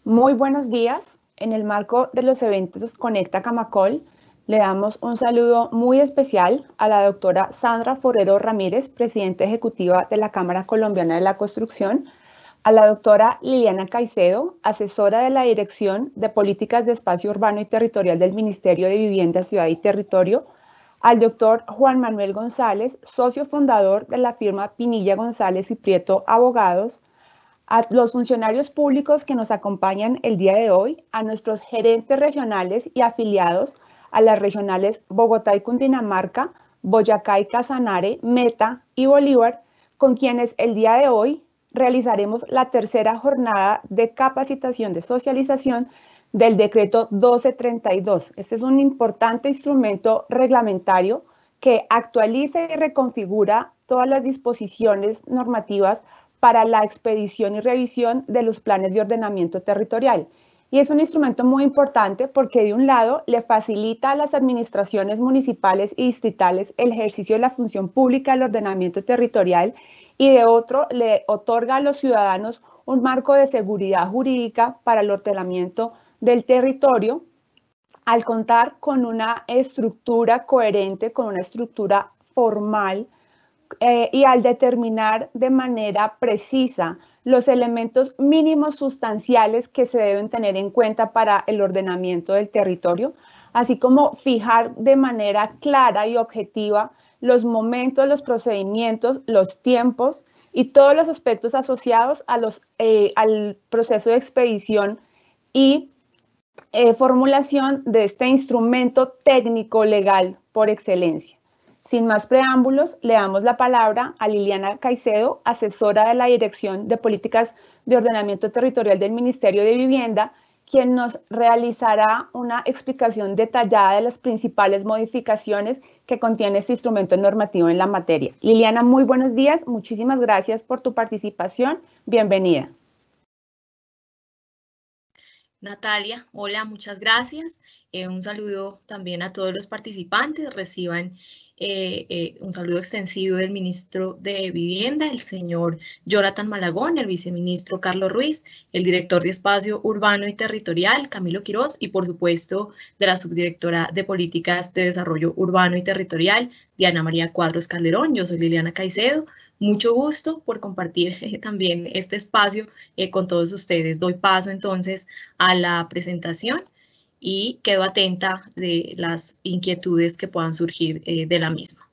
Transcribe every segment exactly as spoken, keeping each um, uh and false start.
Muy buenos días. En el marco de los eventos Conecta Camacol, le damos un saludo muy especial a la doctora Sandra Forero Ramírez, presidenta ejecutiva de la Cámara Colombiana de la Construcción, a la doctora Liliana Caicedo, asesora de la Dirección de Políticas de Espacio Urbano y Territorial del Ministerio de Vivienda, Ciudad y Territorio, al doctor Juan Manuel González, socio fundador de la firma Pinilla González y Prieto Abogados, a los funcionarios públicos que nos acompañan el día de hoy, a nuestros gerentes regionales y afiliados a las regionales Bogotá y Cundinamarca, Boyacá y Casanare, Meta y Bolívar, con quienes el día de hoy realizaremos la tercera jornada de capacitación de socialización del decreto doce treinta y dos. Este es un importante instrumento reglamentario que actualiza y reconfigura todas las disposiciones normativas para la expedición y revisión de los planes de ordenamiento territorial. Y es un instrumento muy importante porque de un lado le facilita a las administraciones municipales y distritales el ejercicio de la función pública del ordenamiento territorial y de otro le otorga a los ciudadanos un marco de seguridad jurídica para el ordenamiento del territorio al contar con una estructura coherente, con una estructura formal, eh, y al determinar de manera precisa los elementos mínimos sustanciales que se deben tener en cuenta para el ordenamiento del territorio, así como fijar de manera clara y objetiva los momentos, los procedimientos, los tiempos y todos los aspectos asociados a los, eh, al proceso de expedición y eh, formulación de este instrumento técnico legal por excelencia. Sin más preámbulos, le damos la palabra a Liliana Caicedo, asesora de la Dirección de Políticas de Ordenamiento Territorial del Ministerio de Vivienda, quien nos realizará una explicación detallada de las principales modificaciones que contiene este instrumento normativo en la materia. Liliana, muy buenos días. Muchísimas gracias por tu participación. Bienvenida. Natalia, hola, muchas gracias. Eh, un saludo también a todos los participantes. Reciban eh, eh, un saludo extensivo del ministro de Vivienda, el señor Jonathan Malagón, el viceministro Carlos Ruiz, el director de Espacio Urbano y Territorial, Camilo Quiroz, y por supuesto de la subdirectora de Políticas de Desarrollo Urbano y Territorial, Diana María Cuadros Calderón. Yo soy Liliana Caicedo. Mucho gusto por compartir eh, también este espacio eh, con todos ustedes. Doy paso entonces a la presentación y quedo atenta de las inquietudes que puedan surgir eh, de la misma.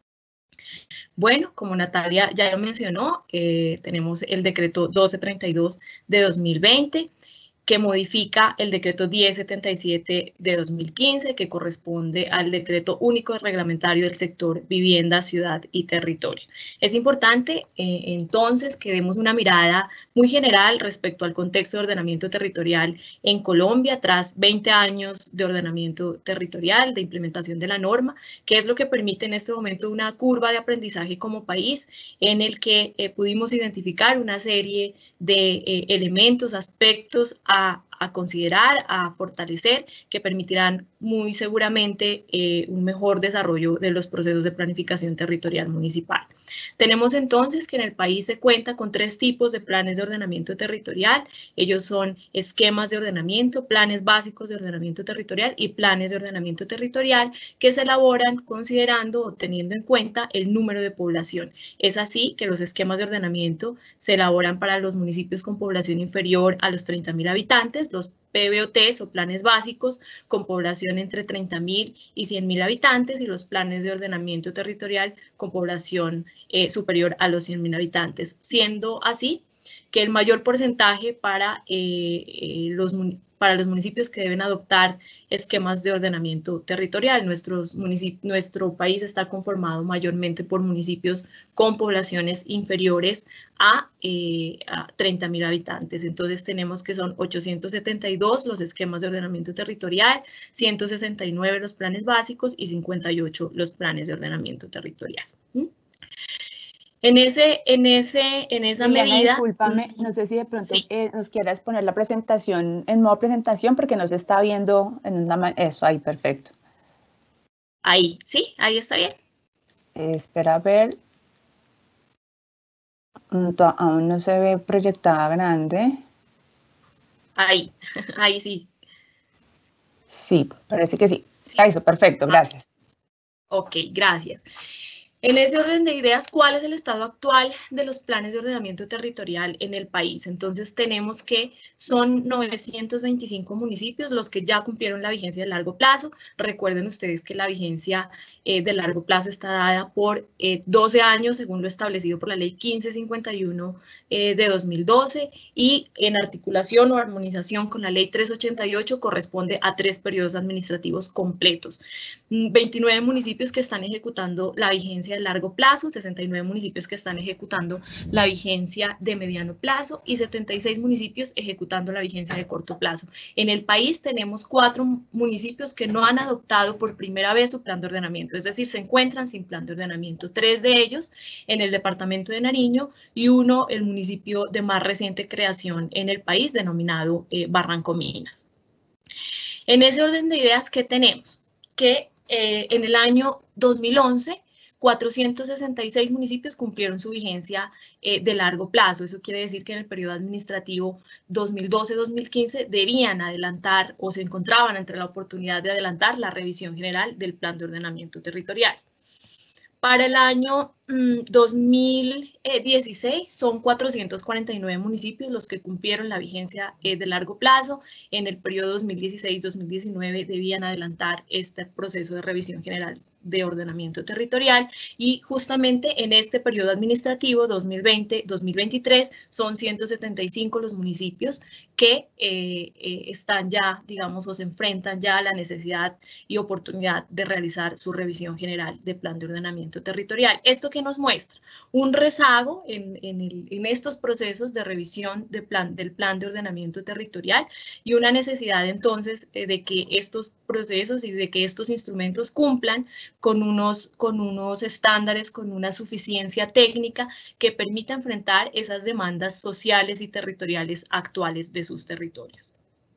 Bueno, como Natalia ya lo mencionó, eh, tenemos el decreto doce treinta y dos de dos mil veinte, que modifica el decreto diez setenta y siete de dos mil quince, que corresponde al decreto único reglamentario del sector vivienda, ciudad y territorio. Es importante eh, entonces que demos una mirada muy general respecto al contexto de ordenamiento territorial en Colombia tras veinte años de ordenamiento territorial, de implementación de la norma, que es lo que permite en este momento una curva de aprendizaje como país en el que eh, pudimos identificar una serie de eh, elementos, aspectos a, a considerar, a fortalecer, que permitirán muy seguramente eh, un mejor desarrollo de los procesos de planificación territorial municipal. Tenemos entonces que en el país se cuenta con tres tipos de planes de ordenamiento territorial. Ellos son esquemas de ordenamiento, planes básicos de ordenamiento territorial y planes de ordenamiento territorial que se elaboran considerando o teniendo en cuenta el número de población. Es así que los esquemas de ordenamiento se elaboran para los municipios con población inferior a los treinta mil habitantes, los P B O Ts o planes básicos con población entre treinta mil y cien mil habitantes y los planes de ordenamiento territorial con población eh, superior a los cien mil habitantes, siendo así que el mayor porcentaje para, eh, eh, los, para los municipios que deben adoptar esquemas de ordenamiento territorial. Nuestros nuestro país está conformado mayormente por municipios con poblaciones inferiores a, eh, a treinta mil habitantes. Entonces tenemos que son ochocientos setenta y dos los esquemas de ordenamiento territorial, ciento sesenta y nueve los planes básicos y cincuenta y ocho los planes de ordenamiento territorial. ¿Mm? En, ese, en, ese, en esa Liliana, medida... discúlpame, no sé si de pronto Sí. eh, nos quieras poner la presentación en modo presentación porque nos está viendo en una... Eso, ahí, perfecto. Ahí, sí, ahí está bien. Eh, espera a ver. Aún no se ve proyectada grande. Ahí, ahí sí. Sí, parece que sí. sí. Eso, perfecto, gracias. Ok, gracias. En ese orden de ideas, ¿cuál es el estado actual de los planes de ordenamiento territorial en el país? Entonces tenemos que son novecientos veinticinco municipios los que ya cumplieron la vigencia de largo plazo. Recuerden ustedes que la vigencia eh, de largo plazo está dada por eh, doce años, según lo establecido por la ley quince cincuenta y uno eh, de dos mil doce, y en articulación o armonización con la ley trescientos ochenta y ocho corresponde a tres periodos administrativos completos. veintinueve municipios que están ejecutando la vigencia de largo plazo, sesenta y nueve municipios que están ejecutando la vigencia de mediano plazo y setenta y seis municipios ejecutando la vigencia de corto plazo. En el país tenemos cuatro municipios que no han adoptado por primera vez su plan de ordenamiento, es decir, se encuentran sin plan de ordenamiento. Tres de ellos en el departamento de Nariño y uno el municipio de más reciente creación en el país denominado eh, Barranco Minas. En ese orden de ideas, ¿qué tenemos? Que eh, en el año dos mil once, cuatrocientos sesenta y seis municipios cumplieron su vigencia eh, de largo plazo. Eso quiere decir que en el periodo administrativo dos mil doce dos mil quince debían adelantar o se encontraban entre la oportunidad de adelantar la revisión general del plan de ordenamiento territorial. Para el año mmm, dos mil dieciséis son cuatrocientos cuarenta y nueve municipios los que cumplieron la vigencia eh, de largo plazo. En el periodo dos mil dieciséis dos mil diecinueve debían adelantar este proceso de revisión general de ordenamiento territorial y justamente en este periodo administrativo dos mil veinte dos mil veintitrés son ciento setenta y cinco los municipios que eh, eh, están ya, digamos, o se enfrentan ya a la necesidad y oportunidad de realizar su revisión general de plan de ordenamiento territorial. ¿Esto qué nos muestra? Un rezago en, en, el, en estos procesos de revisión de plan, del plan de ordenamiento territorial y una necesidad entonces eh, de que estos procesos y de que estos instrumentos cumplan con unos, con unos estándares, con una suficiencia técnica que permita enfrentar esas demandas sociales y territoriales actuales de sus territorios.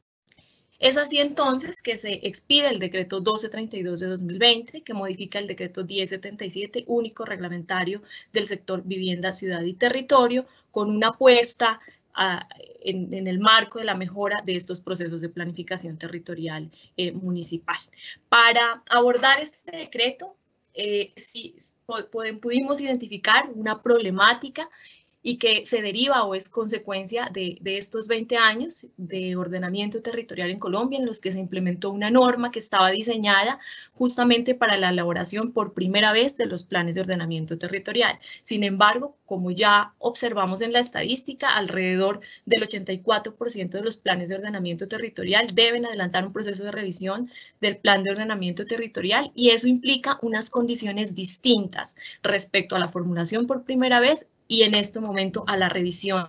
Es así entonces que se expide el decreto doce treinta y dos de dos mil veinte, que modifica el decreto diez setenta y siete, único reglamentario del sector vivienda, ciudad y territorio, con una apuesta a, en, en el marco de la mejora de estos procesos de planificación territorial eh, municipal. Para abordar este decreto, eh, sí, pudimos identificar una problemática y que se deriva o es consecuencia de, de estos veinte años de ordenamiento territorial en Colombia, en los que se implementó una norma que estaba diseñada justamente para la elaboración por primera vez de los planes de ordenamiento territorial. Sin embargo, como ya observamos en la estadística, alrededor del ochenta y cuatro por ciento de los planes de ordenamiento territorial deben adelantar un proceso de revisión del plan de ordenamiento territorial y eso implica unas condiciones distintas respecto a la formulación por primera vez y en este momento a la revisión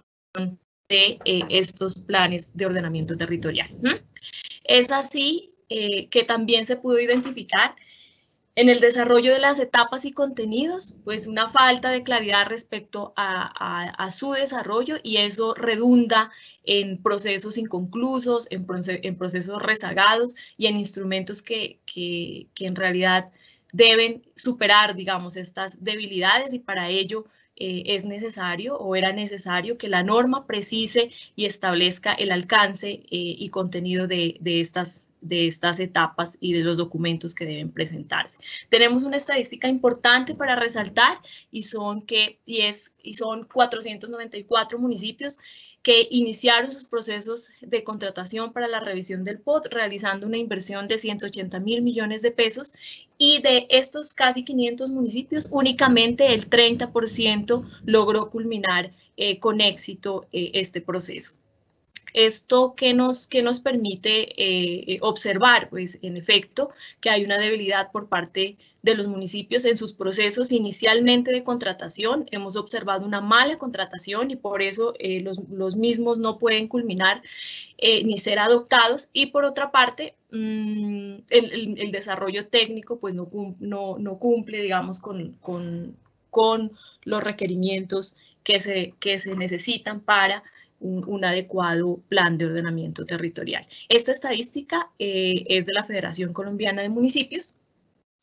de eh, estos planes de ordenamiento territorial. ¿Mm? Es así eh, que también se pudo identificar en el desarrollo de las etapas y contenidos, pues una falta de claridad respecto a, a, a su desarrollo y eso redunda en procesos inconclusos, en, proce en procesos rezagados y en instrumentos que, que, que en realidad deben superar, digamos, estas debilidades y para ello Eh, es necesario o era necesario que la norma precise y establezca el alcance eh, y contenido de, de, estas, de estas etapas y de los documentos que deben presentarse. Tenemos una estadística importante para resaltar y son, que, y es, y son cuatrocientos noventa y cuatro municipios que iniciaron sus procesos de contratación para la revisión del P O T, realizando una inversión de ciento ochenta mil millones de pesos y de estos casi quinientos municipios, únicamente el treinta por ciento logró culminar eh, con éxito eh, este proceso. ¿Esto qué nos, qué nos permite eh, observar? Pues en efecto que hay una debilidad por parte de los municipios en sus procesos inicialmente de contratación. Hemos observado una mala contratación y por eso eh, los, los mismos no pueden culminar eh, ni ser adoptados. Y por otra parte, mmm, el, el, el desarrollo técnico pues no, no, no cumple, digamos, con, con, con los requerimientos que se, que se necesitan para Un, un adecuado plan de ordenamiento territorial. Esta estadística eh, es de la Federación Colombiana de Municipios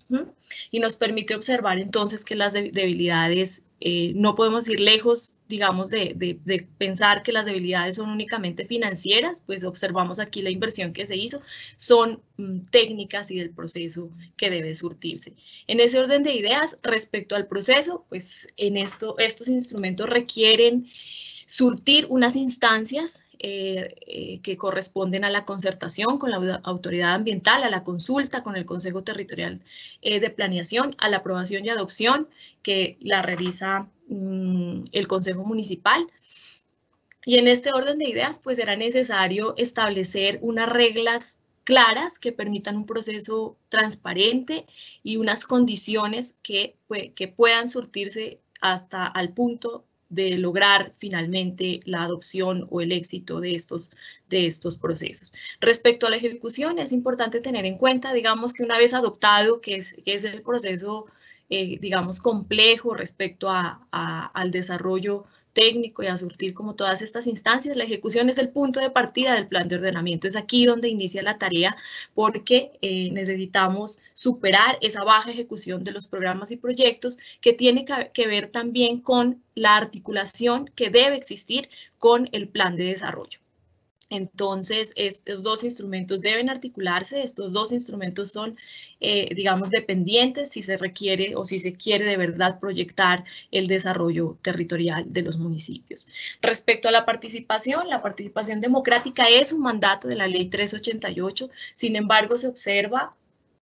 ¿Mm? Y nos permite observar entonces que las debilidades, eh, no podemos ir lejos, digamos, de, de, de pensar que las debilidades son únicamente financieras, pues observamos aquí la inversión que se hizo, son mm, técnicas y del proceso que debe surtirse. En ese orden de ideas, respecto al proceso, pues en esto, estos instrumentos requieren surtir unas instancias eh, eh, que corresponden a la concertación con la autoridad ambiental, a la consulta con el Consejo Territorial eh, de Planeación, a la aprobación y adopción que la realiza mmm, el Consejo Municipal. Y en este orden de ideas, pues era necesario establecer unas reglas claras que permitan un proceso transparente y unas condiciones que, pues, que puedan surtirse hasta al punto de lograr finalmente la adopción o el éxito de estos, de estos procesos. Respecto a la ejecución, es importante tener en cuenta, digamos, que una vez adoptado, que es, que es el proceso, eh, digamos, complejo respecto a, a, al desarrollo técnico y a surtir como todas estas instancias, la ejecución es el punto de partida del plan de ordenamiento. Es aquí donde inicia la tarea porque eh, necesitamos superar esa baja ejecución de los programas y proyectos que tiene que ver también con la articulación que debe existir con el plan de desarrollo. Entonces, estos dos instrumentos deben articularse, estos dos instrumentos son, eh, digamos, dependientes si se requiere o si se quiere de verdad proyectar el desarrollo territorial de los municipios. Respecto a la participación, la participación democrática es un mandato de la ley trescientos ochenta y ocho, sin embargo, se observa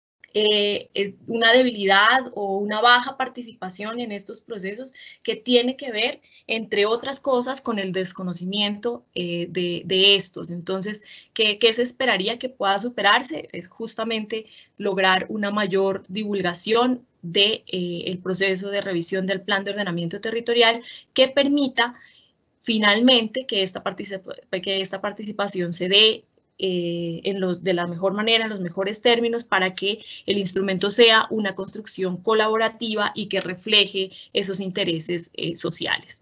Eh, una debilidad o una baja participación en estos procesos que tiene que ver, entre otras cosas, con el desconocimiento eh, de, de estos. Entonces, ¿qué, ¿qué se esperaría que pueda superarse? Es justamente lograr una mayor divulgación del de, eh, proceso de revisión del plan de ordenamiento territorial que permita finalmente que esta, particip- que esta participación se dé Eh, en los, de la mejor manera, en los mejores términos, para que el instrumento sea una construcción colaborativa y que refleje esos intereses eh, sociales.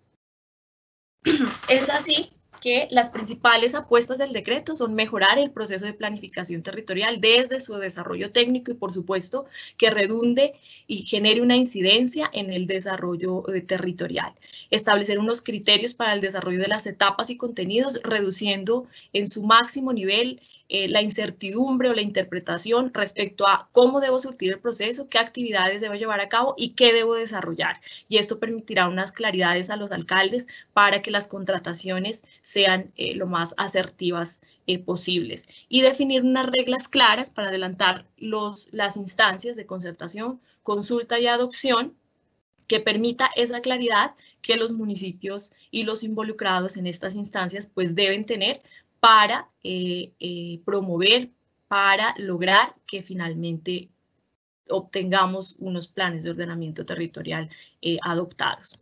Es así que las principales apuestas del decreto son mejorar el proceso de planificación territorial desde su desarrollo técnico y, por supuesto, que redunde y genere una incidencia en el desarrollo eh, territorial. Establecer unos criterios para el desarrollo de las etapas y contenidos, reduciendo en su máximo nivel eh, la incertidumbre o la interpretación respecto a cómo debo surtir el proceso, qué actividades debo llevar a cabo y qué debo desarrollar. Y esto permitirá unas claridades a los alcaldes para que las contrataciones sean eh, lo más asertivas eh, posibles. Y definir unas reglas claras para adelantar los, las instancias de concertación, consulta y adopción que permita esa claridad que los municipios y los involucrados en estas instancias pues deben tener para eh, eh, promover, para lograr que finalmente obtengamos unos planes de ordenamiento territorial eh, adoptados.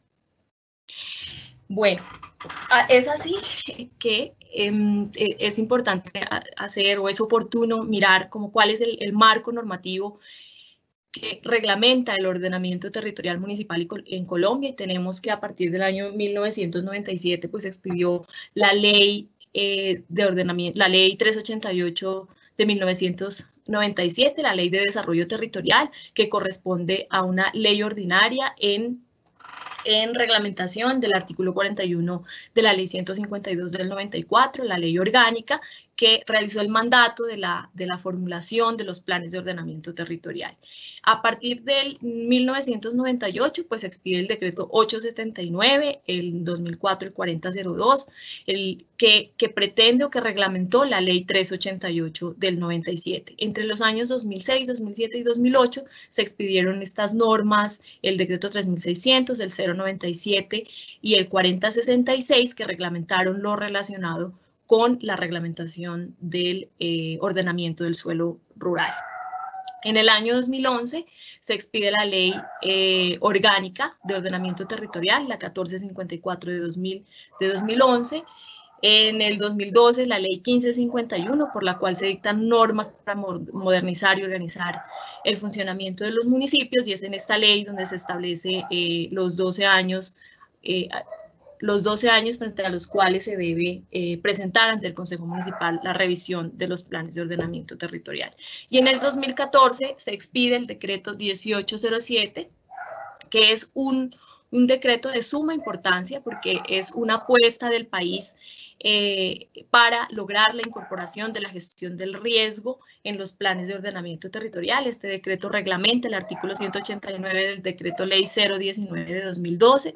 Bueno, es así que eh, es importante hacer o es oportuno mirar como cuál es el, el marco normativo que reglamenta el ordenamiento territorial municipal en Colombia. Y tenemos que a partir del año mil novecientos noventa y siete pues expidió la ley eh, de ordenamiento, la ley trescientos ochenta y ocho de mil novecientos noventa y siete, la ley de desarrollo territorial, que corresponde a una ley ordinaria en en reglamentación del artículo cuarenta y uno de la ley ciento cincuenta y dos del noventa y cuatro, la ley orgánica que realizó el mandato de la, de la formulación de los planes de ordenamiento territorial. A partir del mil novecientos noventa y ocho, pues expide el decreto ochocientos setenta y nueve, el dos mil cuatro, el cuarenta cero dos, el que, que pretende o que reglamentó la ley trescientos ochenta y ocho del noventa y siete. Entre los años dos mil seis, dos mil siete y dos mil ocho se expidieron estas normas, el decreto tres mil seiscientos, el cero noventa y siete y el cuarenta sesenta y seis, que reglamentaron lo relacionado con la reglamentación del eh, ordenamiento del suelo rural. En el año dos mil once se expide la ley eh, orgánica de ordenamiento territorial, la catorce cincuenta y cuatro de, dos mil, de dos mil once. En el dos mil doce, la ley quince cincuenta y uno, por la cual se dictan normas para modernizar y organizar el funcionamiento de los municipios, y es en esta ley donde se establece eh, los doce años eh, los doce años frente a los cuales se debe eh, presentar ante el Consejo Municipal la revisión de los planes de ordenamiento territorial. Y en el dos mil catorce se expide el decreto dieciocho cero siete, que es un, un decreto de suma importancia porque es una apuesta del país eh, para lograr la incorporación de la gestión del riesgo en los planes de ordenamiento territorial. Este decreto reglamenta el artículo ciento ochenta y nueve del decreto ley cero diecinueve de dos mil doce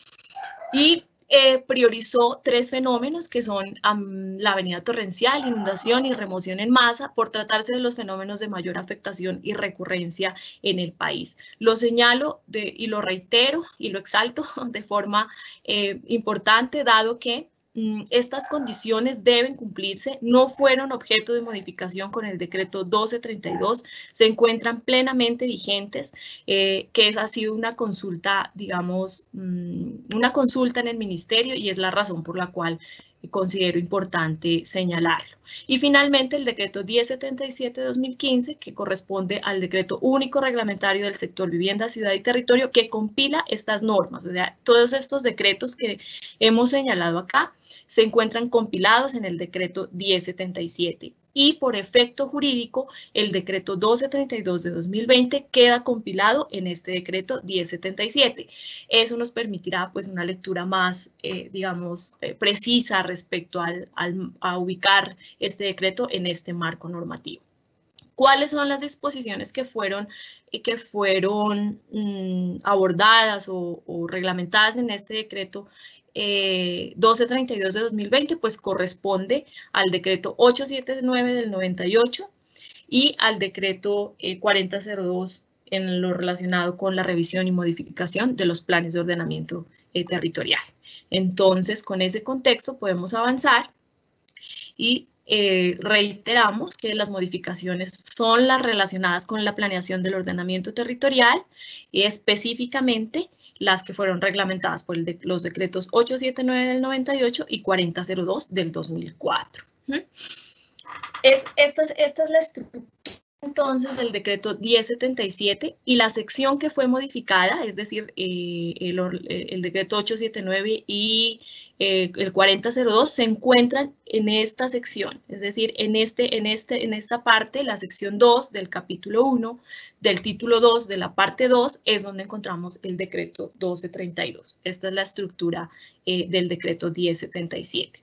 y eh, priorizó tres fenómenos que son um, la avenida torrencial, inundación y remoción en masa, por tratarse de los fenómenos de mayor afectación y recurrencia en el país. Lo señalo de, y lo reitero y lo exalto de forma eh, importante, dado que estas condiciones deben cumplirse, no fueron objeto de modificación con el decreto doce treinta y dos, se encuentran plenamente vigentes, eh, que es, ha sido una consulta, digamos, una consulta en el ministerio y es la razón por la cual considero importante señalarlo. Y finalmente el decreto diez setenta y siete de dos mil quince, que corresponde al decreto único reglamentario del sector vivienda, ciudad y territorio, que compila estas normas. O sea, todos estos decretos que hemos señalado acá se encuentran compilados en el decreto diez setenta y siete. Y por efecto jurídico, el decreto doce treinta y dos de dos mil veinte queda compilado en este decreto diez setenta y siete. Eso nos permitirá pues una lectura más, eh, digamos, eh, precisa respecto al, al, a ubicar este decreto en este marco normativo. ¿Cuáles son las disposiciones que fueron, que fueron mmm, abordadas o, o reglamentadas en este decreto eh, doce treinta y dos de dos mil veinte? Pues corresponde al decreto ochocientos setenta y nueve del noventa y ocho y al decreto eh, cuarenta cero dos en lo relacionado con la revisión y modificación de los planes de ordenamiento eh, territorial. Entonces, con ese contexto podemos avanzar y Eh, reiteramos que las modificaciones son las relacionadas con la planeación del ordenamiento territorial y específicamente las que fueron reglamentadas por el de, los decretos ochocientos setenta y nueve del noventa y ocho y cuarenta cero dos del dos mil cuatro. ¿Mm? Es, esta, esta es la estructura entonces del decreto diez setenta y siete y la sección que fue modificada, es decir, eh, el, el decreto ochocientos setenta y nueve y eh, el cuarenta cero dos se encuentran en esta sección, es decir, en, este, en, este, en esta parte, la sección dos del capítulo uno, del título dos de la parte dos, es donde encontramos el decreto doce treinta y dos. Esta es la estructura eh, del decreto diez setenta y siete.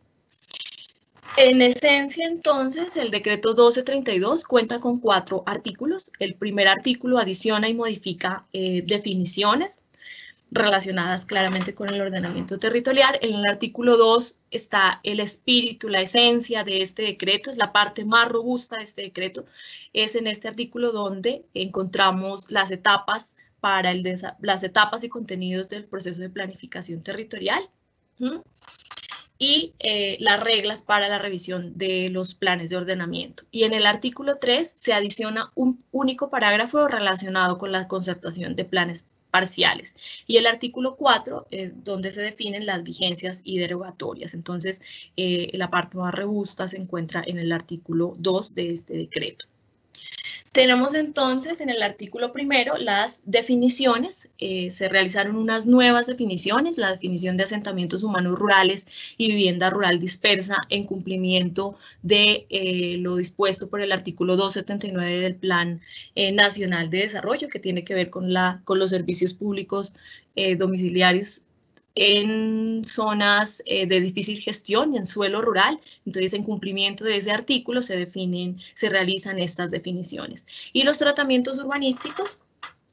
En esencia, entonces, el decreto doce treinta y dos cuenta con cuatro artículos. El primer artículo adiciona y modifica eh, definiciones relacionadas claramente con el ordenamiento territorial. En el artículo dos está el espíritu, la esencia de este decreto, es la parte más robusta de este decreto. Es en este artículo donde encontramos las etapas, para el las etapas y contenidos del proceso de planificación territorial. ¿Mm? y eh, las reglas para la revisión de los planes de ordenamiento. Y en el artículo tres se adiciona un único parágrafo relacionado con la concertación de planes parciales. Y el artículo cuatro es donde se definen las vigencias y derogatorias. Entonces, eh, la parte más robusta se encuentra en el artículo dos de este decreto. Tenemos entonces en el artículo primero las definiciones, eh, se realizaron unas nuevas definiciones, la definición de asentamientos humanos rurales y vivienda rural dispersa en cumplimiento de eh, lo dispuesto por el artículo doscientos setenta y nueve del Plan eh, Nacional de Desarrollo, que tiene que ver con, la, con los servicios públicos eh, domiciliarios en zonas eh, de difícil gestión y en suelo rural. Entonces, en cumplimiento de ese artículo se definen, se realizan estas definiciones. Y los tratamientos urbanísticos,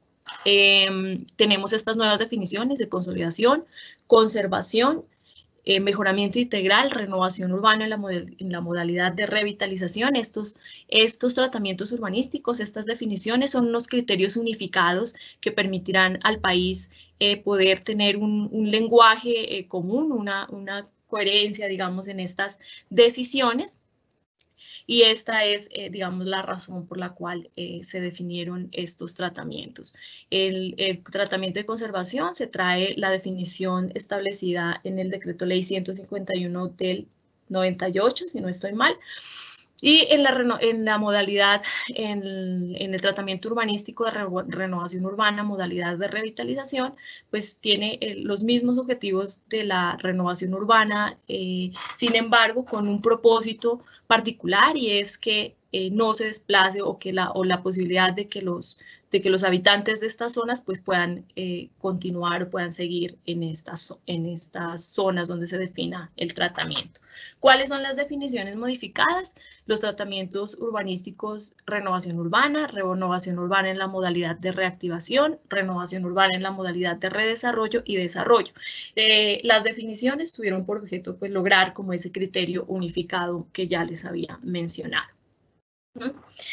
eh, tenemos estas nuevas definiciones de consolidación, conservación, eh, mejoramiento integral, renovación urbana en la, en la modalidad de revitalización. Estos, estos tratamientos urbanísticos, estas definiciones son unos criterios unificados que permitirán al país Eh, poder tener un, un lenguaje eh, común, una, una coherencia, digamos, en estas decisiones. Y esta es, eh, digamos, la razón por la cual eh, se definieron estos tratamientos. El, el tratamiento de conservación se trae la definición establecida en el decreto ley ciento cincuenta y uno del noventa y ocho, si no estoy mal. Y en la, en la modalidad, en, en el tratamiento urbanístico de re, renovación urbana, modalidad de revitalización, pues tiene eh, los mismos objetivos de la renovación urbana, eh, sin embargo, con un propósito particular, y es que eh, no se desplace o, que la, o la posibilidad de que los de que los habitantes de estas zonas pues puedan eh, continuar o puedan seguir en estas, en estas zonas donde se defina el tratamiento. ¿Cuáles son las definiciones modificadas? Los tratamientos urbanísticos, renovación urbana, renovación urbana en la modalidad de reactivación, renovación urbana en la modalidad de redesarrollo y desarrollo. Eh, las definiciones tuvieron por objeto pues, lograr como ese criterio unificado que ya les había mencionado. ¿Mm?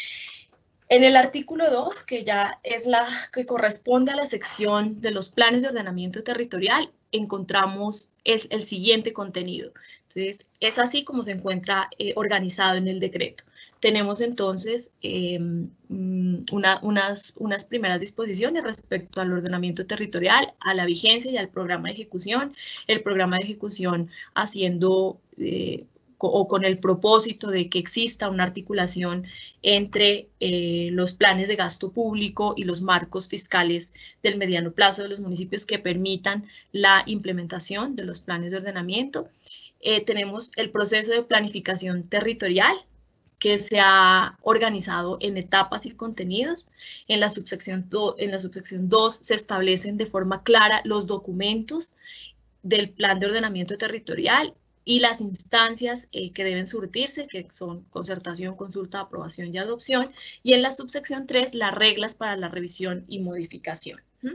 En el artículo dos, que ya es la que corresponde a la sección de los planes de ordenamiento territorial, encontramos es el siguiente contenido. Entonces, es así como se encuentra eh, organizado en el decreto. Tenemos entonces eh, una, unas, unas primeras disposiciones respecto al ordenamiento territorial, a la vigencia y al programa de ejecución. El programa de ejecución haciendo... Eh, o con el propósito de que exista una articulación entre eh, los planes de gasto público y los marcos fiscales del mediano plazo de los municipios que permitan la implementación de los planes de ordenamiento. Eh, tenemos el proceso de planificación territorial, que se ha organizado en etapas y contenidos. En la subsección dos, en la subsección dos se establecen de forma clara los documentos del plan de ordenamiento territorial y las instancias eh, que deben surtirse, que son concertación, consulta, aprobación y adopción, y en la subsección tres, las reglas para la revisión y modificación. ¿Mm?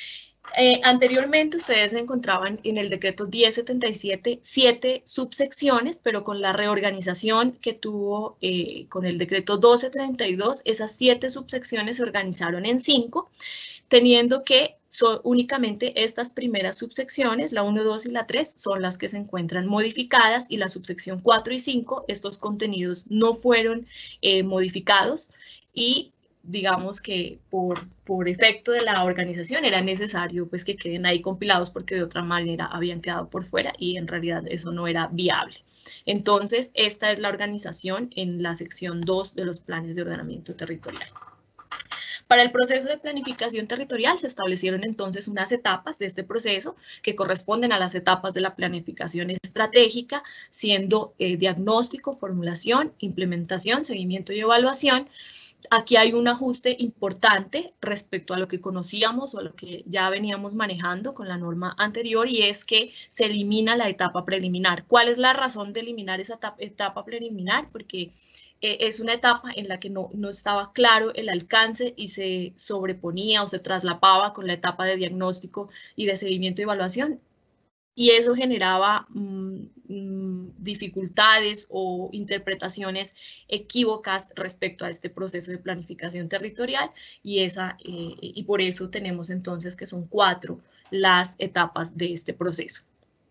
Eh, anteriormente ustedes se encontraban en el decreto diez setenta y siete, siete subsecciones, pero con la reorganización que tuvo eh, con el decreto doce treinta y dos, esas siete subsecciones se organizaron en cinco, teniendo que son únicamente estas primeras subsecciones, la uno, dos y la tres, son las que se encuentran modificadas, y la subsección cuatro y cinco, estos contenidos no fueron eh, modificados, y digamos que por, por efecto de la organización era necesario pues que queden ahí compilados, porque de otra manera habían quedado por fuera y en realidad eso no era viable. Entonces, esta es la organización en la sección dos de los planes de ordenamiento territorial. Para el proceso de planificación territorial se establecieron entonces unas etapas de este proceso que corresponden a las etapas de la planificación estratégica, siendo eh, diagnóstico, formulación, implementación, seguimiento y evaluación. Aquí hay un ajuste importante respecto a lo que conocíamos o a lo que ya veníamos manejando con la norma anterior, y es que se elimina la etapa preliminar. ¿Cuál es la razón de eliminar esa etapa, etapa preliminar? Porque eh, es una etapa en la que no, no estaba claro el alcance y se sobreponía o se traslapaba con la etapa de diagnóstico y de seguimiento y evaluación. Y eso generaba mmm, mmm, dificultades o interpretaciones equívocas respecto a este proceso de planificación territorial, y, esa, eh, y por eso tenemos entonces que son cuatro las etapas de este proceso.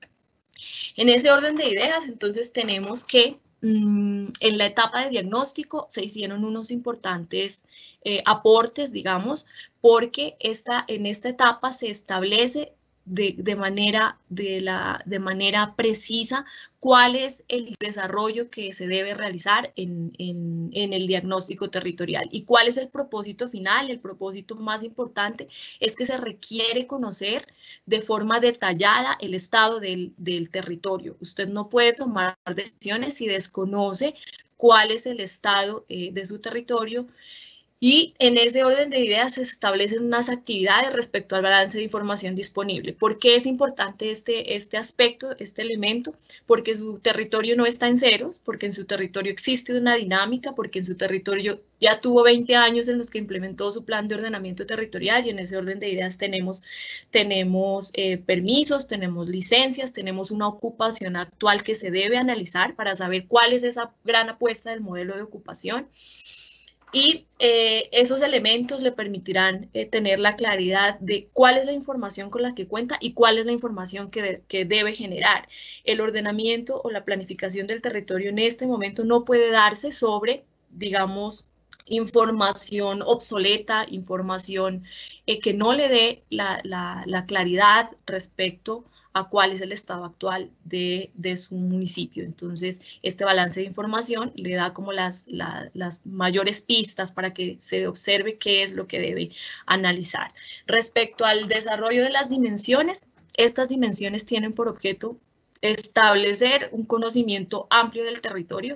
En ese orden de ideas, entonces tenemos que mmm, en la etapa de diagnóstico se hicieron unos importantes eh, aportes, digamos, porque esta, en esta etapa se establece De, de, manera, de, la, de manera precisa cuál es el desarrollo que se debe realizar en, en, en el diagnóstico territorial y cuál es el propósito final. El propósito más importante es que se requiere conocer de forma detallada el estado del, del territorio. Usted no puede tomar decisiones si desconoce cuál es el estado eh, de su territorio. Y en ese orden de ideas se establecen unas actividades respecto al balance de información disponible. ¿Por qué es importante este, este aspecto, este elemento? Porque su territorio no está en ceros, porque en su territorio existe una dinámica, porque en su territorio ya tuvo veinte años en los que implementó su plan de ordenamiento territorial, y en ese orden de ideas tenemos, tenemos eh, permisos, tenemos licencias, tenemos una ocupación actual que se debe analizar para saber cuál es esa gran apuesta del modelo de ocupación. Y eh, esos elementos le permitirán eh, tener la claridad de cuál es la información con la que cuenta y cuál es la información que, de, que debe generar. El ordenamiento o la planificación del territorio en este momento no puede darse sobre, digamos, información obsoleta, información eh, que no le dé la, la, la claridad respecto a cuál es el estado actual de, de su municipio. Entonces, este balance de información le da como las, la, las mayores pistas para que se observe qué es lo que debe analizar. Respecto al desarrollo de las dimensiones, estas dimensiones tienen por objeto establecer un conocimiento amplio del territorio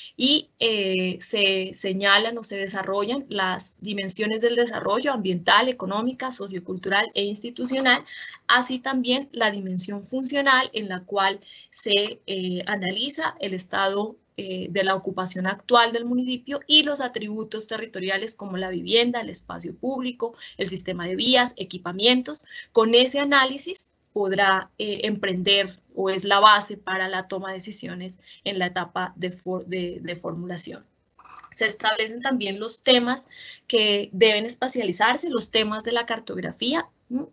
y eh, se señalan o se desarrollan las dimensiones del desarrollo ambiental, económica, sociocultural e institucional, así también la dimensión funcional en la cual se eh, analiza el estado eh, de la ocupación actual del municipio y los atributos territoriales como la vivienda, el espacio público, el sistema de vías, equipamientos. Con ese análisis podrá eh, emprender o es la base para la toma de decisiones en la etapa de, for, de, de formulación. Se establecen también los temas que deben espacializarse, los temas de la cartografía, ¿sí?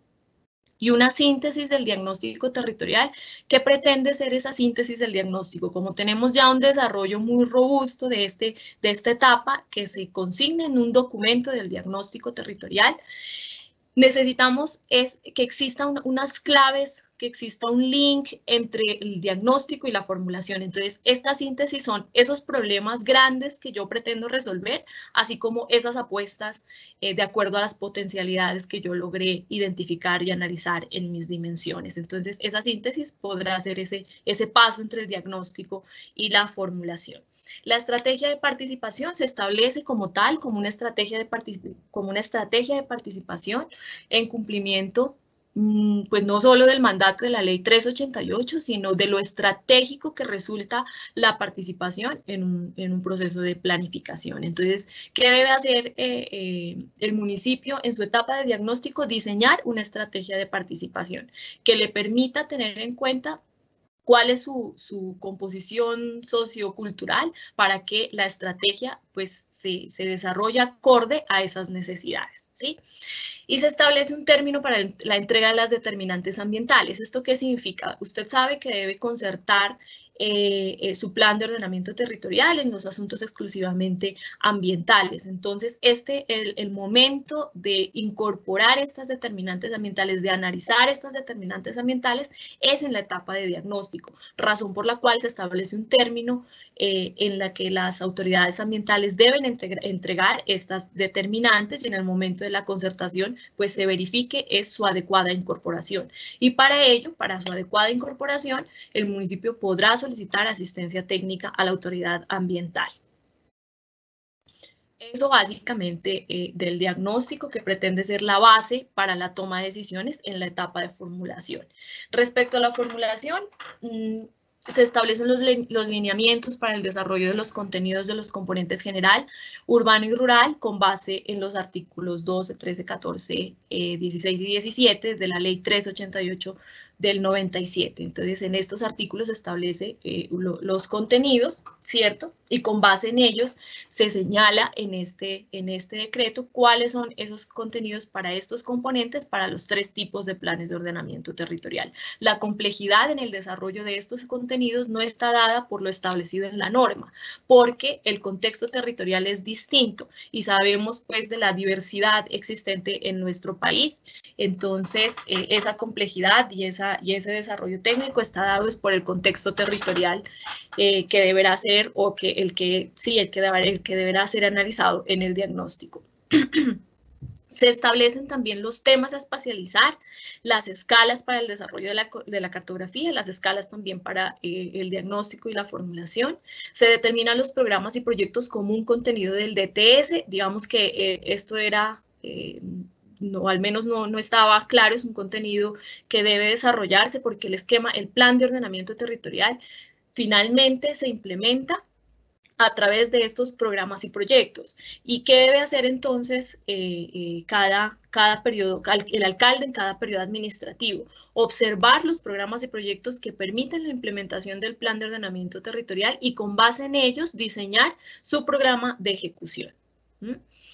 Y una síntesis del diagnóstico territorial que pretende ser esa síntesis del diagnóstico. Como tenemos ya un desarrollo muy robusto de, este, de esta etapa que se consigna en un documento del diagnóstico territorial, necesitamos es que exista un, unas claves, que exista un link entre el diagnóstico y la formulación. Entonces, esta síntesis son esos problemas grandes que yo pretendo resolver, así como esas apuestas eh, de acuerdo a las potencialidades que yo logré identificar y analizar en mis dimensiones. Entonces, esa síntesis podrá ser ese, ese paso entre el diagnóstico y la formulación. La estrategia de participación se establece como tal, como una estrategia de, como una estrategia de participación en cumplimiento, pues no solo del mandato de la ley trescientos ochenta y ocho, sino de lo estratégico que resulta la participación en un, en un proceso de planificación. Entonces, ¿qué debe hacer eh, eh, el municipio en su etapa de diagnóstico? Diseñar una estrategia de participación que le permita tener en cuenta cuál es su, su composición sociocultural para que la estrategia pues, se, se desarrolle acorde a esas necesidades, ¿sí? Y se establece un término para la entrega de las determinantes ambientales. ¿Esto qué significa? Usted sabe que debe concertar eh, eh, su plan de ordenamiento territorial en los asuntos exclusivamente ambientales. Entonces, este, el, el momento de incorporar estas determinantes ambientales, de analizar estas determinantes ambientales, es en la etapa de diagnóstico, razón por la cual se establece un término eh, en la que las autoridades ambientales deben entregar estas determinantes y en el momento de la concertación pues se verifique es su adecuada incorporación. Y para ello, para su adecuada incorporación, el municipio podrá solicitar asistencia técnica a la autoridad ambiental. Eso básicamente eh, del diagnóstico que pretende ser la base para la toma de decisiones en la etapa de formulación. Respecto a la formulación, mmm, se establecen los, los lineamientos para el desarrollo de los contenidos de los componentes general, urbano y rural con base en los artículos doce, trece, catorce, eh, dieciséis y diecisiete de la ley trescientos ochenta y ocho del noventa y siete. Entonces, en estos artículos se establece eh, lo, los contenidos, ¿cierto? Y con base en ellos se señala en este, en este decreto cuáles son esos contenidos para estos componentes, para los tres tipos de planes de ordenamiento territorial. La complejidad en el desarrollo de estos contenidos no está dada por lo establecido en la norma, porque el contexto territorial es distinto y sabemos pues de la diversidad existente en nuestro país. Entonces, eh, esa complejidad y, esa, y ese desarrollo técnico está dado es por el contexto territorial eh, que deberá ser, o que el que, sí, el que, deberá, el que deberá ser analizado en el diagnóstico. Se establecen también los temas a espacializar, las escalas para el desarrollo de la, de la cartografía, las escalas también para eh, el diagnóstico y la formulación. Se determinan los programas y proyectos como un contenido del D T S, digamos que eh, esto era... Eh, no, al menos no, no estaba claro, es un contenido que debe desarrollarse porque el esquema, el plan de ordenamiento territorial finalmente se implementa a través de estos programas y proyectos. ¿Y qué debe hacer entonces eh, eh, cada, cada periodo, el alcalde en cada periodo administrativo? Observar los programas y proyectos que permiten la implementación del plan de ordenamiento territorial y con base en ellos diseñar su programa de ejecución. ¿Mm?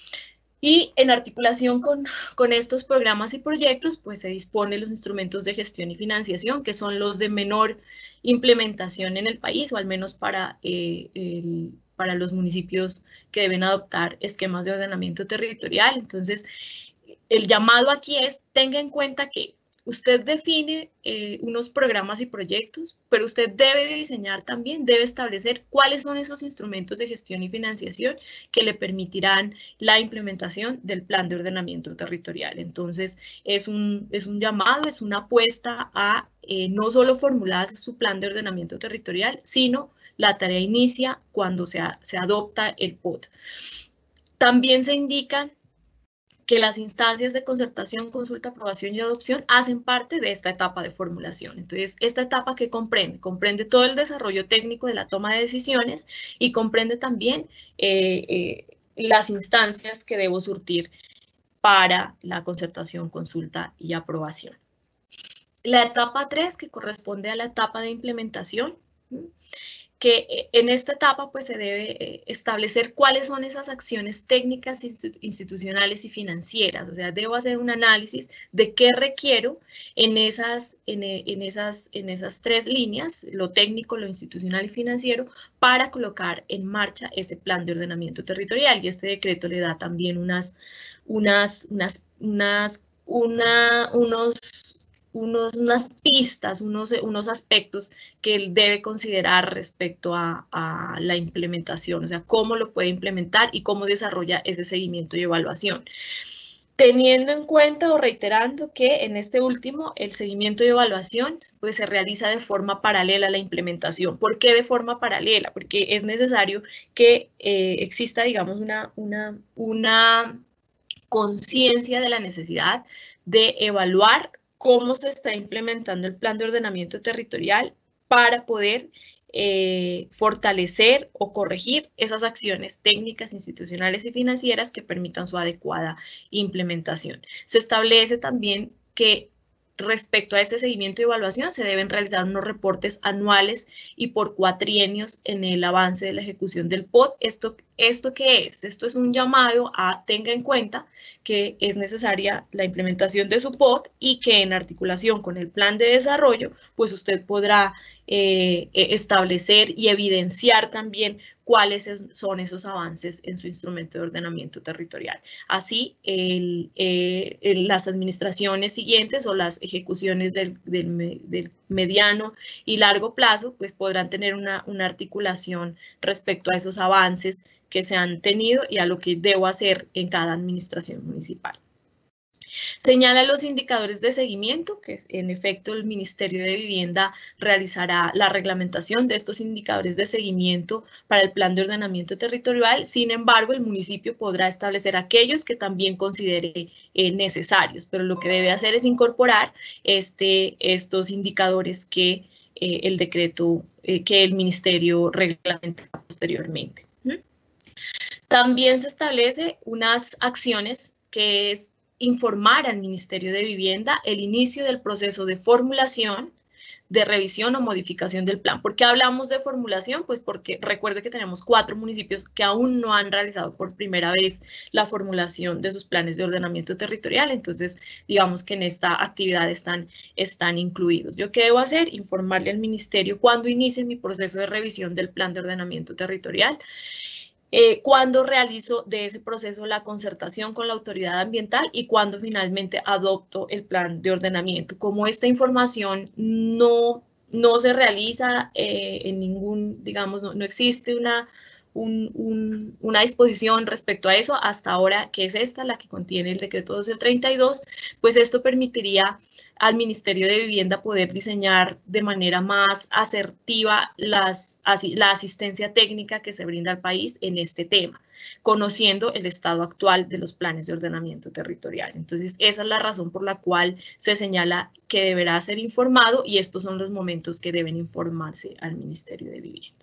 Y en articulación con, con estos programas y proyectos, pues se disponen los instrumentos de gestión y financiación, que son los de menor implementación en el país, o al menos para, eh, el, para los municipios que deben adoptar esquemas de ordenamiento territorial. Entonces, el llamado aquí es, tenga en cuenta que Usted define eh, unos programas y proyectos, pero usted debe de diseñar también, debe establecer cuáles son esos instrumentos de gestión y financiación que le permitirán la implementación del plan de ordenamiento territorial. Entonces, es un, es un llamado, es una apuesta a eh, no solo formular su plan de ordenamiento territorial, sino la tarea inicia cuando se, a, se adopta el P O T. También se indica que las instancias de concertación, consulta, aprobación y adopción hacen parte de esta etapa de formulación. Entonces, esta etapa que comprende, comprende todo el desarrollo técnico de la toma de decisiones y comprende también eh, eh, las instancias que debo surtir para la concertación, consulta y aprobación. La etapa tres, que corresponde a la etapa de implementación, que en esta etapa pues se debe establecer cuáles son esas acciones técnicas, institucionales y financieras. O sea, debo hacer un análisis de qué requiero en esas, en, en esas, en esas tres líneas, lo técnico, lo institucional y financiero, para colocar en marcha ese plan de ordenamiento territorial. Y este decreto le da también unas, unas, unas, unas, una, unos... Unos, unas pistas, unos, unos aspectos que él debe considerar respecto a, a la implementación, o sea, cómo lo puede implementar y cómo desarrolla ese seguimiento y evaluación. Teniendo en cuenta o reiterando que en este último, el seguimiento y evaluación pues se realiza de forma paralela a la implementación. ¿Por qué de forma paralela? Porque es necesario que eh, exista, digamos, una, una, una conciencia de la necesidad de evaluar cómo se está implementando el plan de ordenamiento territorial para poder eh, fortalecer o corregir esas acciones técnicas, institucionales y financieras que permitan su adecuada implementación. Se establece también que respecto a este seguimiento y evaluación se deben realizar unos reportes anuales y por cuatrienios en el avance de la ejecución del P O T. ¿Esto, esto qué es? Esto es un llamado a tenga en cuenta que es necesaria la implementación de su P O T y que en articulación con el plan de desarrollo, pues usted podrá eh, establecer y evidenciar también cuáles son esos avances en su instrumento de ordenamiento territorial. Así, el, eh, las administraciones siguientes o las ejecuciones del, del, del mediano y largo plazo, pues podrán tener una, una articulación respecto a esos avances que se han tenido y a lo que debo hacer en cada administración municipal. Señala los indicadores de seguimiento, que en efecto el Ministerio de Vivienda realizará la reglamentación de estos indicadores de seguimiento para el plan de ordenamiento territorial. Sin embargo, el municipio podrá establecer aquellos que también considere eh, necesarios, pero lo que debe hacer es incorporar este, estos indicadores que eh, el decreto, eh, que el Ministerio reglamentará posteriormente. ¿Mm? También se establece unas acciones que es informar al Ministerio de Vivienda el inicio del proceso de formulación, de revisión o modificación del plan. ¿Por qué hablamos de formulación? Pues porque recuerde que tenemos cuatro municipios que aún no han realizado por primera vez la formulación de sus planes de ordenamiento territorial, entonces digamos que en esta actividad están, están incluidos. ¿Yo qué debo hacer? Informarle al Ministerio cuando inicie mi proceso de revisión del plan de ordenamiento territorial, Eh, cuando realizo de ese proceso la concertación con la autoridad ambiental y cuando finalmente adopto el plan de ordenamiento. Como esta información no, no se realiza eh, en ningún, digamos, no, no existe una, un, un, una disposición respecto a eso hasta ahora, que es esta, la que contiene el decreto doce treinta y dos, pues esto permitiría al Ministerio de Vivienda poder diseñar de manera más asertiva las, así, la asistencia técnica que se brinda al país en este tema, conociendo el estado actual de los planes de ordenamiento territorial. Entonces, esa es la razón por la cual se señala que deberá ser informado y estos son los momentos que deben informarse al Ministerio de Vivienda.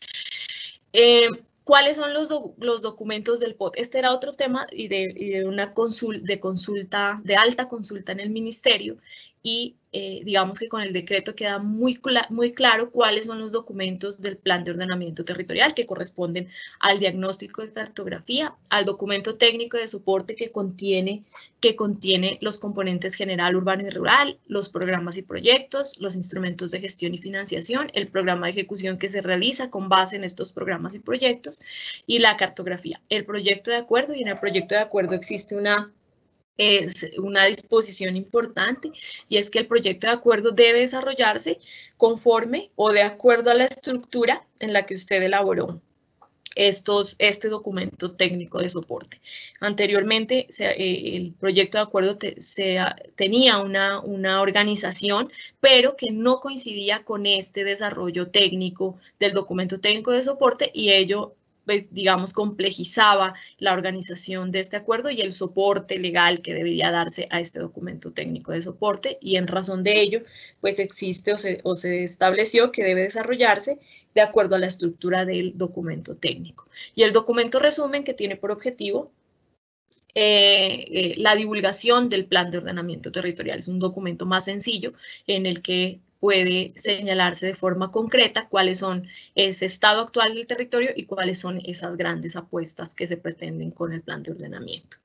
Eh, ¿Cuáles son los, do, los documentos del P O T? Este era otro tema y de, y de una consul, de consulta, de alta consulta en el ministerio y eh, digamos que con el decreto queda muy, muy claro cuáles son los documentos del plan de ordenamiento territorial que corresponden al diagnóstico de cartografía, al documento técnico de soporte que contiene, que contiene los componentes general, urbano y rural, los programas y proyectos, los instrumentos de gestión y financiación, el programa de ejecución que se realiza con base en estos programas y proyectos y la cartografía, el proyecto de acuerdo, y en el proyecto de acuerdo existe una es una disposición importante, y es que el proyecto de acuerdo debe desarrollarse conforme o de acuerdo a la estructura en la que usted elaboró estos, este documento técnico de soporte. Anteriormente, se, eh, el proyecto de acuerdo te, se, tenía una, una organización, pero que no coincidía con este desarrollo técnico del documento técnico de soporte, y ello, pues, digamos, complejizaba la organización de este acuerdo y el soporte legal que debería darse a este documento técnico de soporte, y en razón de ello, pues existe o se, o se estableció que debe desarrollarse de acuerdo a la estructura del documento técnico. Y el documento resumen, que tiene por objetivo eh, eh, la divulgación del plan de ordenamiento territorial. Es un documento más sencillo en el que puede señalarse de forma concreta cuáles son ese estado actual del territorio y cuáles son esas grandes apuestas que se pretenden con el plan de ordenamiento.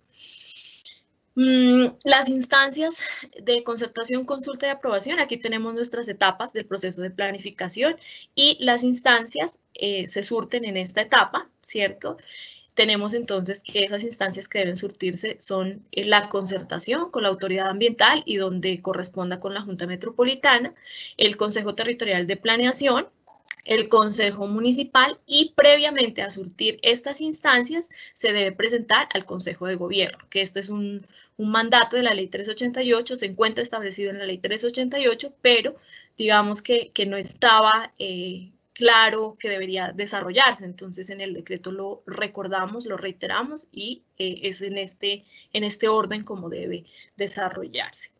Las instancias de concertación, consulta y aprobación. Aquí tenemos nuestras etapas del proceso de planificación, y las instancias eh, se surten en esta etapa, ¿cierto? Tenemos entonces que esas instancias que deben surtirse son la concertación con la autoridad ambiental y donde corresponda con la Junta Metropolitana, el Consejo Territorial de Planeación, el Consejo Municipal, y previamente a surtir estas instancias se debe presentar al Consejo de Gobierno, que este es un, un mandato de la Ley trescientos ochenta y ocho, se encuentra establecido en la Ley trescientos ochenta y ocho, pero digamos que, que no estaba eh, claro que debería desarrollarse. Entonces en el decreto lo recordamos, lo reiteramos, y eh, es en este, en este orden como debe desarrollarse.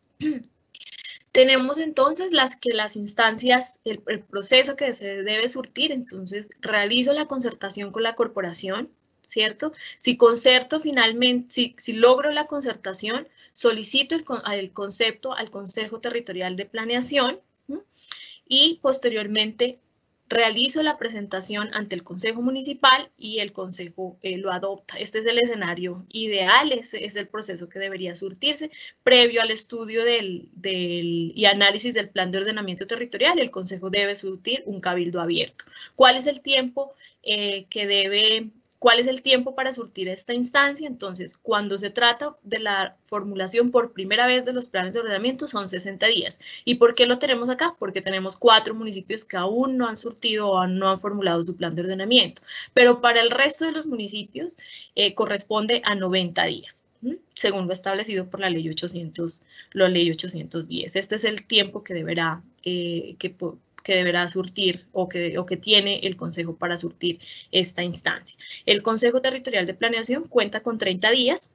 Tenemos entonces las que las instancias, el, el proceso que se debe surtir. Entonces realizo la concertación con la corporación, ¿cierto? Si concerto finalmente, si, si logro la concertación, solicito el, el concepto al Consejo Territorial de Planeación, ¿sí? Y posteriormente realizo la presentación ante el Consejo Municipal y el Consejo eh, lo adopta. Este es el escenario ideal, ese es el proceso que debería surtirse previo al estudio del, del, y análisis del plan de ordenamiento territorial. El Consejo debe surtir un cabildo abierto. ¿Cuál es el tiempo eh, que debe... ¿Cuál es el tiempo para surtir esta instancia? Entonces, cuando se trata de la formulación por primera vez de los planes de ordenamiento, son sesenta días. ¿Y por qué lo tenemos acá? Porque tenemos cuatro municipios que aún no han surtido o no han formulado su plan de ordenamiento. Pero para el resto de los municipios eh, corresponde a noventa días, ¿sí? Según lo establecido por la ley ochocientos, la ley ochocientos diez. Este es el tiempo que deberá, eh, que que deberá surtir o que, o que tiene el Consejo para surtir esta instancia. El Consejo Territorial de Planeación cuenta con treinta días,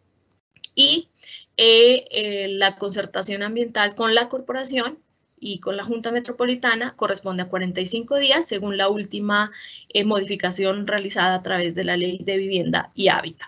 y eh, eh, la concertación ambiental con la corporación y con la Junta Metropolitana corresponde a cuarenta y cinco días, según la última eh, modificación realizada a través de la Ley de Vivienda y Hábitat.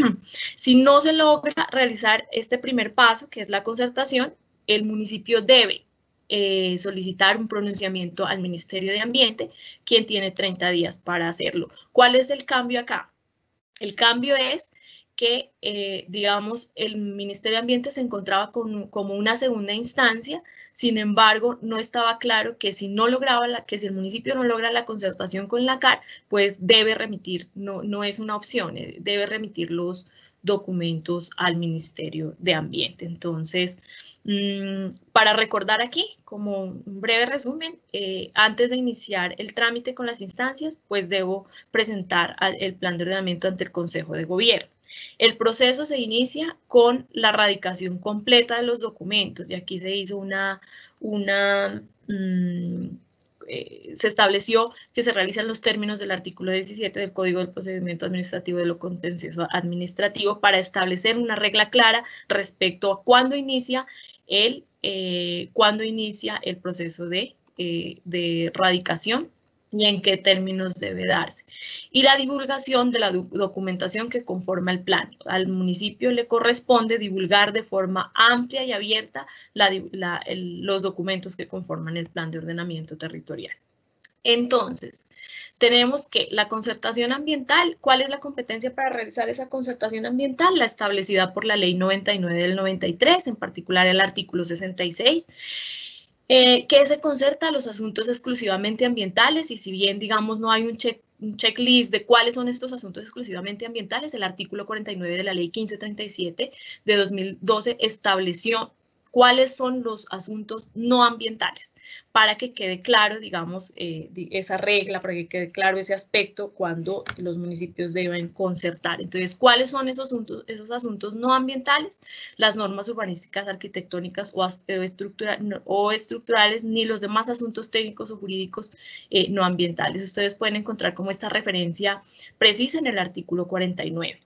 Si no se logra realizar este primer paso, que es la concertación, el municipio debe Eh, solicitar un pronunciamiento al Ministerio de Ambiente, quien tiene treinta días para hacerlo. ¿Cuál es el cambio acá? El cambio es que, eh, digamos, el Ministerio de Ambiente se encontraba con, como una segunda instancia. Sin embargo, no estaba claro que si no lograba, la, que si el municipio no logra la concertación con la C A R, pues debe remitir, no, no es una opción, debe remitir los documentos al Ministerio de Ambiente. Entonces, mmm, para recordar aquí, como un breve resumen, eh, antes de iniciar el trámite con las instancias, pues debo presentar el plan de ordenamiento ante el Consejo de Gobierno. El proceso se inicia con la radicación completa de los documentos, y aquí se hizo una, una mmm, Eh, se estableció que se realizan los términos del artículo diecisiete del Código del Procedimiento Administrativo de lo Contencioso Administrativo para establecer una regla clara respecto a cuándo inicia el, eh, cuándo inicia el proceso de, eh, de radicación y en qué términos debe darse. Y la divulgación de la documentación que conforma el plan. Al municipio le corresponde divulgar de forma amplia y abierta la, la, el, los documentos que conforman el plan de ordenamiento territorial. Entonces, tenemos que la concertación ambiental. ¿Cuál es la competencia para realizar esa concertación ambiental? La establecida por la ley noventa y nueve del noventa y tres, en particular el artículo sesenta y seis. Eh, que se concerta los asuntos exclusivamente ambientales, y si bien, digamos, no hay un check un checklist de cuáles son estos asuntos exclusivamente ambientales, el artículo cuarenta y nueve de la ley quince treinta y siete de dos mil doce estableció cuáles son los asuntos no ambientales, para que quede claro, digamos, eh, esa regla, para que quede claro ese aspecto cuando los municipios deben concertar. Entonces, ¿cuáles son esos asuntos, esos asuntos no ambientales? Las normas urbanísticas, arquitectónicas o, estructura, o estructurales, ni los demás asuntos técnicos o jurídicos eh, no ambientales. Ustedes pueden encontrar como esta referencia precisa en el artículo cuarenta y nueve.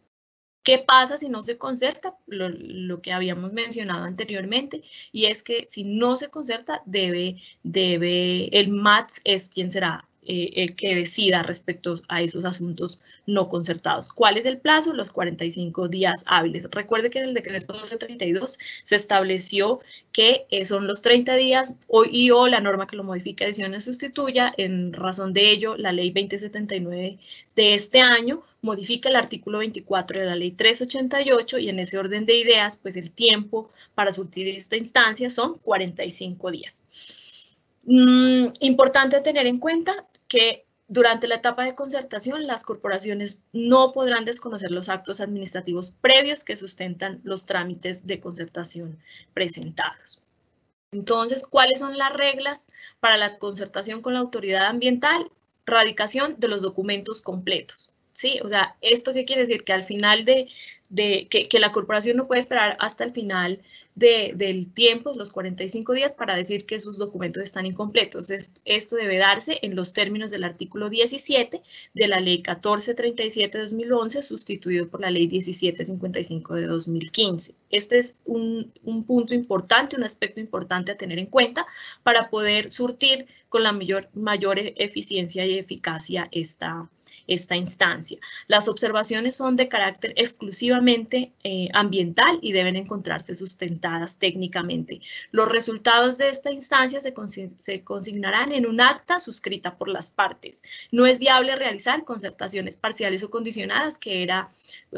¿Qué pasa si no se concerta? Lo, lo que habíamos mencionado anteriormente, y es que si no se concerta, debe, debe el M A T S es quien será eh, el que decida respecto a esos asuntos no concertados. ¿Cuál es el plazo? Los cuarenta y cinco días hábiles. Recuerde que en el decreto doce treinta y dos se estableció que eh, son los treinta días o, y o la norma que lo modifica, adiciona, sustituya. En razón de ello, la ley veinte setenta y nueve de este año modifica el artículo veinticuatro de la ley trescientos ochenta y ocho y en ese orden de ideas, pues el tiempo para surtir esta instancia son cuarenta y cinco días. Mm, importante tener en cuenta que durante la etapa de concertación, las corporaciones no podrán desconocer los actos administrativos previos que sustentan los trámites de concertación presentados. Entonces, ¿cuáles son las reglas para la concertación con la autoridad ambiental? Radicación de los documentos completos. Sí, o sea, ¿esto qué quiere decir? Que al final de, de que, que la corporación no puede esperar hasta el final de, del tiempo, los cuarenta y cinco días, para decir que sus documentos están incompletos. Esto, esto debe darse en los términos del artículo diecisiete de la ley catorce treinta y siete de dos mil once, sustituido por la ley diecisiete cincuenta y cinco de dos mil quince. Este es un, un punto importante, un aspecto importante a tener en cuenta para poder surtir con la mayor, mayor eficiencia y eficacia esta esta instancia. Las observaciones son de carácter exclusivamente eh, ambiental y deben encontrarse sustentadas técnicamente. Los resultados de esta instancia se, consign se consignarán en un acta suscrita por las partes. No es viable realizar concertaciones parciales o condicionadas, que era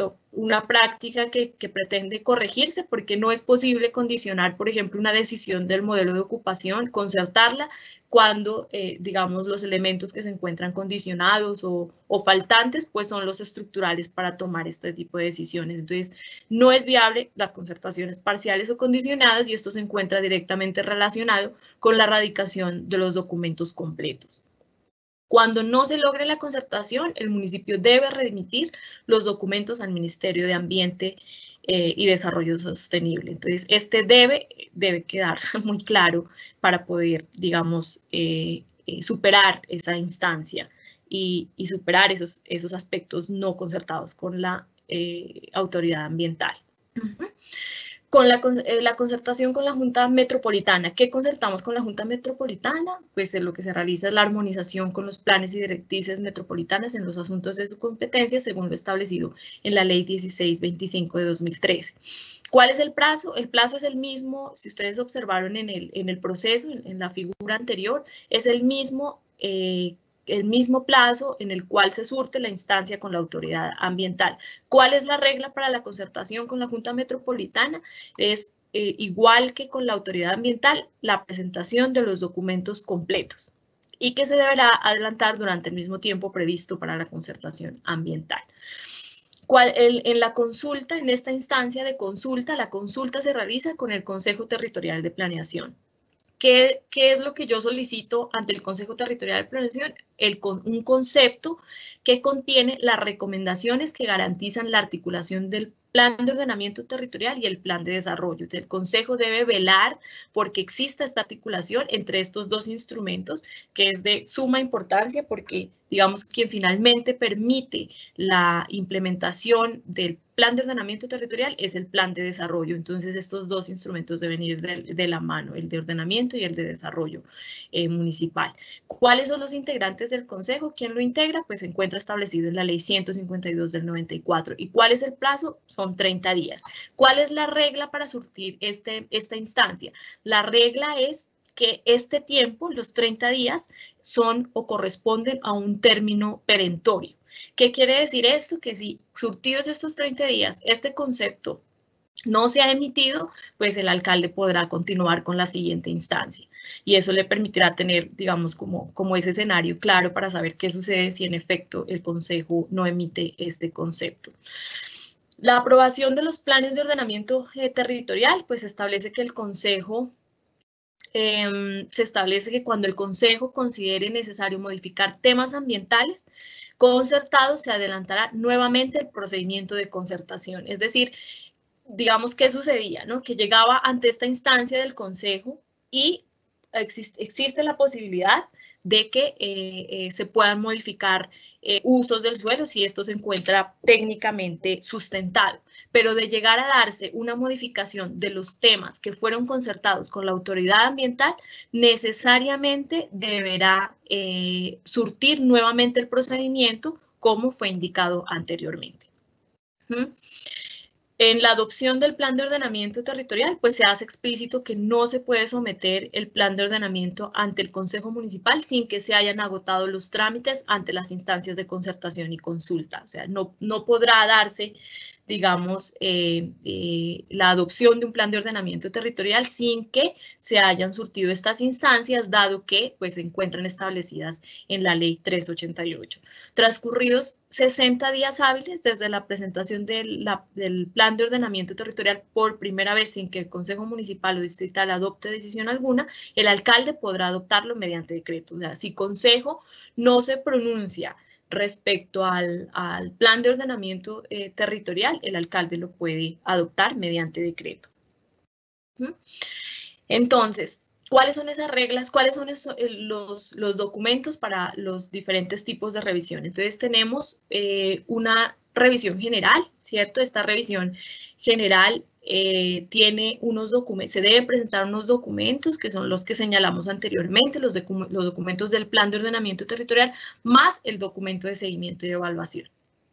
una práctica que, que pretende corregirse, porque no es posible condicionar, por ejemplo, una decisión del modelo de ocupación, concertarla, cuando, eh, digamos, los elementos que se encuentran condicionados o, o faltantes, pues son los estructurales para tomar este tipo de decisiones. Entonces, no es viable las concertaciones parciales o condicionadas y esto se encuentra directamente relacionado con la radicación de los documentos completos. Cuando no se logre la concertación, el municipio debe remitir los documentos al Ministerio de Ambiente Eh, y Desarrollo Sostenible. Entonces, este debe, debe quedar muy claro para poder, digamos, eh, eh, superar esa instancia y, y superar esos, esos aspectos no concertados con la eh, autoridad ambiental. Uh-huh. Con la, eh, la concertación con la Junta Metropolitana. ¿Qué concertamos con la Junta Metropolitana? Pues eh, lo que se realiza es la armonización con los planes y directrices metropolitanas en los asuntos de su competencia, según lo establecido en la Ley dieciséis veinticinco de dos mil trece. ¿Cuál es el plazo? El plazo es el mismo, si ustedes observaron en el, en el proceso, en, en la figura anterior, es el mismo eh, el mismo plazo en el cual se surte la instancia con la autoridad ambiental. ¿Cuál es la regla para la concertación con la Junta Metropolitana? Es eh, igual que con la autoridad ambiental, la presentación de los documentos completos y que se deberá adelantar durante el mismo tiempo previsto para la concertación ambiental. ¿Cuál, el, en la consulta, en esta instancia de consulta, la consulta se realiza con el Consejo Territorial de Planeación. ¿Qué, ¿Qué es lo que yo solicito ante el Consejo Territorial de Planeación? El, un concepto que contiene las recomendaciones que garantizan la articulación del plan de ordenamiento territorial y el plan de desarrollo. Entonces, el Consejo debe velar porque exista esta articulación entre estos dos instrumentos, que es de suma importancia porque, digamos, quien finalmente permite la implementación del plan de ordenamiento territorial es el plan de desarrollo. Entonces, estos dos instrumentos deben ir de, de la mano, el de ordenamiento y el de desarrollo eh, municipal. ¿Cuáles son los integrantes del Consejo? ¿Quién lo integra? Pues se encuentra establecido en la Ley ciento cincuenta y dos del noventa y cuatro. ¿Y cuál es el plazo? Son treinta días. ¿Cuál es la regla para surtir este, esta instancia? La regla es que este tiempo, los treinta días, son o corresponden a un término perentorio. ¿Qué quiere decir esto? Que si surtidos estos treinta días, este concepto no se ha emitido, pues el alcalde podrá continuar con la siguiente instancia. Y eso le permitirá tener, digamos, como, como ese escenario claro para saber qué sucede si en efecto el Consejo no emite este concepto. La aprobación de los planes de ordenamiento eh, territorial, pues establece que el Consejo, eh, se establece que cuando el Consejo considere necesario modificar temas ambientales concertados, se adelantará nuevamente el procedimiento de concertación. Es decir, digamos, ¿qué sucedía? ¿No? Que llegaba ante esta instancia del Consejo y existe, existe la posibilidad de que eh, eh, se puedan modificar eh, usos del suelo si esto se encuentra técnicamente sustentado. Pero de llegar a darse una modificación de los temas que fueron concertados con la autoridad ambiental, necesariamente deberá eh, surtir nuevamente el procedimiento como fue indicado anteriormente. ¿Mm? En la adopción del plan de ordenamiento territorial, pues se hace explícito que no se puede someter el plan de ordenamiento ante el Consejo Municipal sin que se hayan agotado los trámites ante las instancias de concertación y consulta. O sea, no, no podrá darse, digamos, eh, eh, la adopción de un plan de ordenamiento territorial sin que se hayan surtido estas instancias, dado que pues, se encuentran establecidas en la Ley trescientos ochenta y ocho. Transcurridos sesenta días hábiles desde la presentación de la, del plan de ordenamiento territorial por primera vez sin que el Consejo Municipal o Distrital adopte decisión alguna, el alcalde podrá adoptarlo mediante decreto. O sea, si Consejo no se pronuncia respecto al, al plan de ordenamiento eh, territorial, el alcalde lo puede adoptar mediante decreto. ¿Mm? Entonces, ¿cuáles son esas reglas? ¿Cuáles son esos, los, los documentos para los diferentes tipos de revisión? Entonces, tenemos eh, una revisión general, ¿cierto? Esta revisión general eh, tiene unos documentos, se deben presentar unos documentos que son los que señalamos anteriormente, los, docu los documentos del plan de ordenamiento territorial, más el documento de seguimiento y evaluación.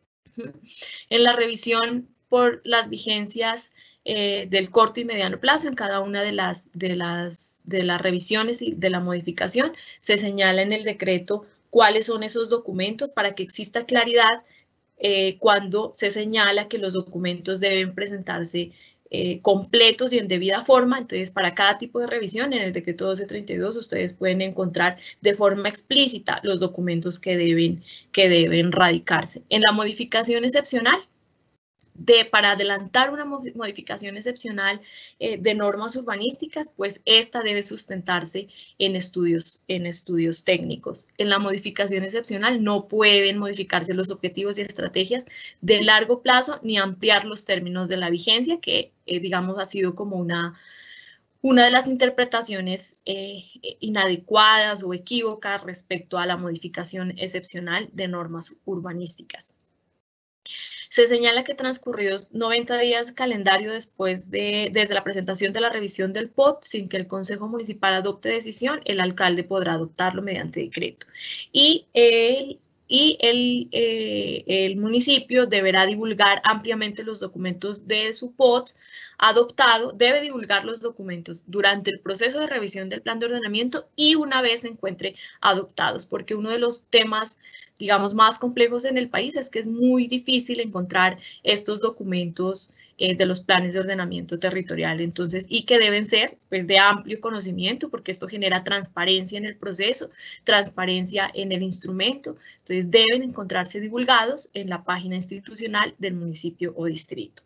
En la revisión por las vigencias eh, del corto y mediano plazo, en cada una de las, de, las, de las revisiones y de la modificación, se señala en el decreto cuáles son esos documentos para que exista claridad eh, cuando se señala que los documentos deben presentarse eh, completos y en debida forma. Entonces, para cada tipo de revisión, en el decreto doce treinta y dos, ustedes pueden encontrar de forma explícita los documentos que deben, que deben radicarse. En la modificación excepcional, De, para adelantar una modificación excepcional eh, de normas urbanísticas, pues esta debe sustentarse en estudios, en estudios técnicos. En la modificación excepcional no pueden modificarse los objetivos y estrategias de largo plazo ni ampliar los términos de la vigencia, que eh, digamos ha sido como una, una de las interpretaciones eh, inadecuadas o equívocas respecto a la modificación excepcional de normas urbanísticas. Se señala que transcurridos noventa días calendario después de, desde la presentación de la revisión del P O T, sin que el Consejo Municipal adopte decisión, el alcalde podrá adoptarlo mediante decreto. Y el, y el, eh, el municipio deberá divulgar ampliamente los documentos de su P O T adoptado, debe divulgar los documentos durante el proceso de revisión del plan de ordenamiento y una vez se encuentre adoptados, porque uno de los temas digamos, más complejos en el país es que es muy difícil encontrar estos documentos eh, de los planes de ordenamiento territorial, entonces, y que deben ser, pues, de amplio conocimiento, porque esto genera transparencia en el proceso, transparencia en el instrumento, entonces deben encontrarse divulgados en la página institucional del municipio o distrito.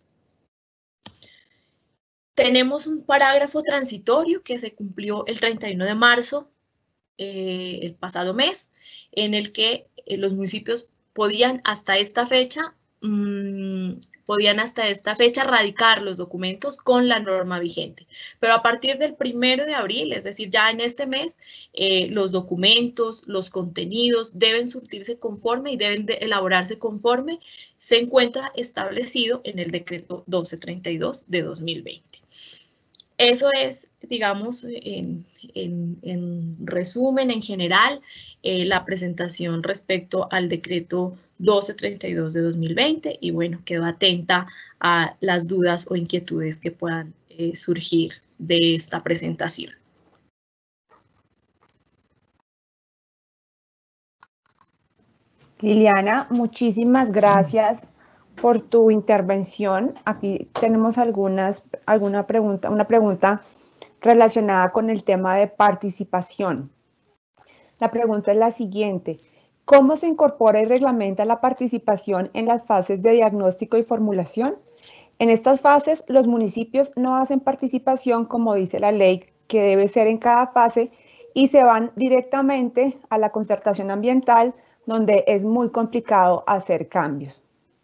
Tenemos un parágrafo transitorio que se cumplió el treinta y uno de marzo, eh, el pasado mes, en el que eh, los municipios podían hasta esta fecha, mmm, podían hasta esta fecha radicar los documentos con la norma vigente. Pero a partir del primero de abril, es decir, ya en este mes, eh, los documentos, los contenidos deben surtirse conforme y deben de elaborarse conforme se encuentra establecido en el decreto doce treinta y dos de dos mil veinte. Eso es, digamos, en, en, en resumen, en general, eh, la presentación respecto al decreto doce treinta y dos de dos mil veinte y bueno, quedo atenta a las dudas o inquietudes que puedan eh, surgir de esta presentación. Liliana, muchísimas gracias por tu intervención. Aquí tenemos algunas, alguna pregunta, una pregunta relacionada con el tema de participación. La pregunta es la siguiente: ¿cómo se incorpora y reglamenta la participación en las fases de diagnóstico y formulación? En estas fases, los municipios no hacen participación, como dice la ley, que debe ser en cada fase, y se van directamente a la concertación ambiental, donde es muy complicado hacer cambios.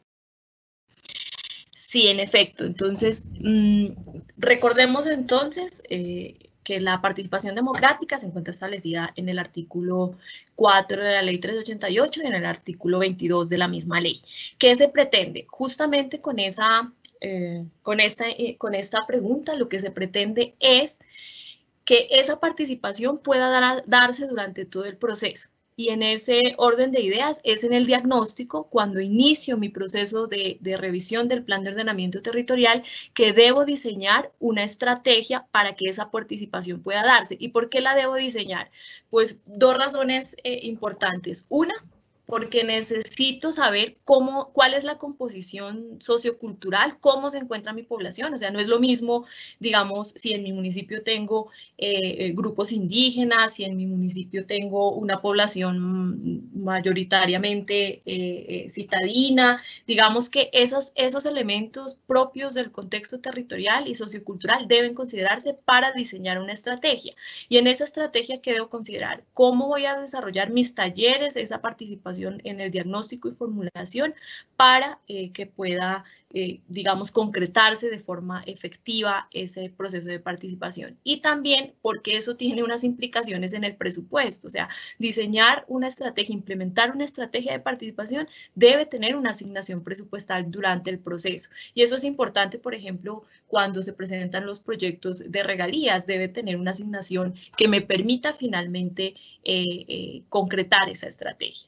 Sí, en efecto. Entonces, mmm, recordemos entonces eh, que la participación democrática se encuentra establecida en el artículo cuatro de la ley trescientos ochenta y ocho y en el artículo veintidós de la misma ley. ¿Qué se pretende? Justamente con esa, eh, con esta, eh, con esta pregunta, lo que se pretende es que esa participación pueda dar a, darse durante todo el proceso. Y en ese orden de ideas es en el diagnóstico, cuando inicio mi proceso de, de revisión del plan de ordenamiento territorial, que debo diseñar una estrategia para que esa participación pueda darse. ¿Y por qué la debo diseñar? Pues dos razones eh, importantes. Una, porque necesito saber cómo, cuál es la composición sociocultural, cómo se encuentra mi población. O sea, no es lo mismo, digamos, si en mi municipio tengo eh, grupos indígenas, si en mi municipio tengo una población mayoritariamente eh, eh, citadina. Digamos que esos, esos elementos propios del contexto territorial y sociocultural deben considerarse para diseñar una estrategia. Y en esa estrategia, ¿qué debo considerar? ¿Cómo voy a desarrollar mis talleres, esa participación en el diagnóstico y formulación para eh, que pueda, eh, digamos, concretarse de forma efectiva ese proceso de participación? Y también porque eso tiene unas implicaciones en el presupuesto. O sea, diseñar una estrategia, implementar una estrategia de participación debe tener una asignación presupuestal durante el proceso. Y eso es importante, por ejemplo, cuando se presentan los proyectos de regalías, debe tener una asignación que me permita finalmente eh, eh, concretar esa estrategia.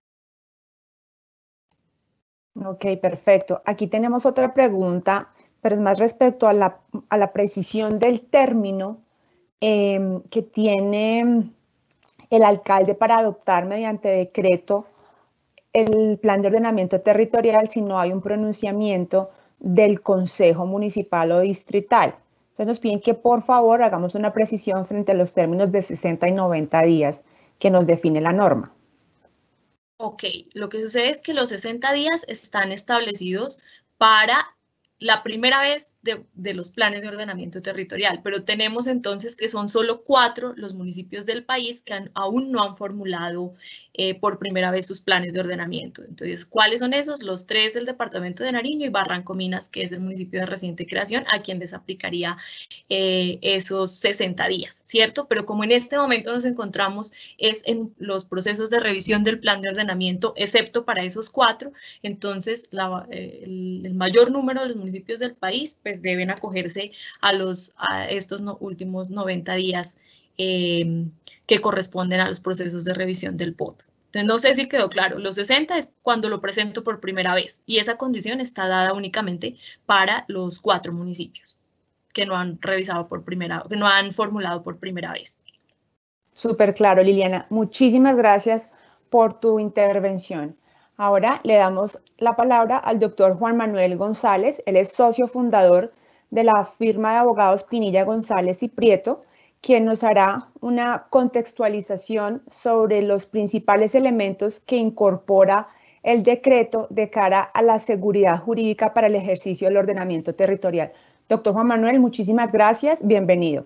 Ok, perfecto. Aquí tenemos otra pregunta, pero es más respecto a la, a la precisión del término eh, que tiene el alcalde para adoptar mediante decreto el plan de ordenamiento territorial si no hay un pronunciamiento del Consejo Municipal o Distrital. Entonces nos piden que por favor hagamos una precisión frente a los términos de sesenta y noventa días que nos define la norma. Ok, lo que sucede es que los sesenta días están establecidos para la primera vez de, de los planes de ordenamiento territorial, pero tenemos entonces que son solo cuatro los municipios del país que han, aún no han formulado eh, por primera vez sus planes de ordenamiento. Entonces, ¿cuáles son esos? Los tres del departamento de Nariño y Barranco Minas, que es el municipio de reciente creación, a quien les aplicaría eh, esos sesenta días, ¿cierto? Pero como en este momento nos encontramos es en los procesos de revisión del plan de ordenamiento, excepto para esos cuatro, entonces la, eh, el, el mayor número de los municipios del país pues deben acogerse a, los, a estos no, últimos noventa días eh, que corresponden a los procesos de revisión del P O T. Entonces, no sé si quedó claro, los sesenta es cuando lo presento por primera vez y esa condición está dada únicamente para los cuatro municipios que no han revisado por primera, que no han formulado por primera vez. Súper claro, Liliana. Muchísimas gracias por tu intervención. Ahora le damos la palabra al doctor Juan Manuel González. Él es socio fundador de la firma de abogados Pinilla González y Prieto, quien nos hará una contextualización sobre los principales elementos que incorpora el decreto de cara a la seguridad jurídica para el ejercicio del ordenamiento territorial. Doctor Juan Manuel, muchísimas gracias. Bienvenido.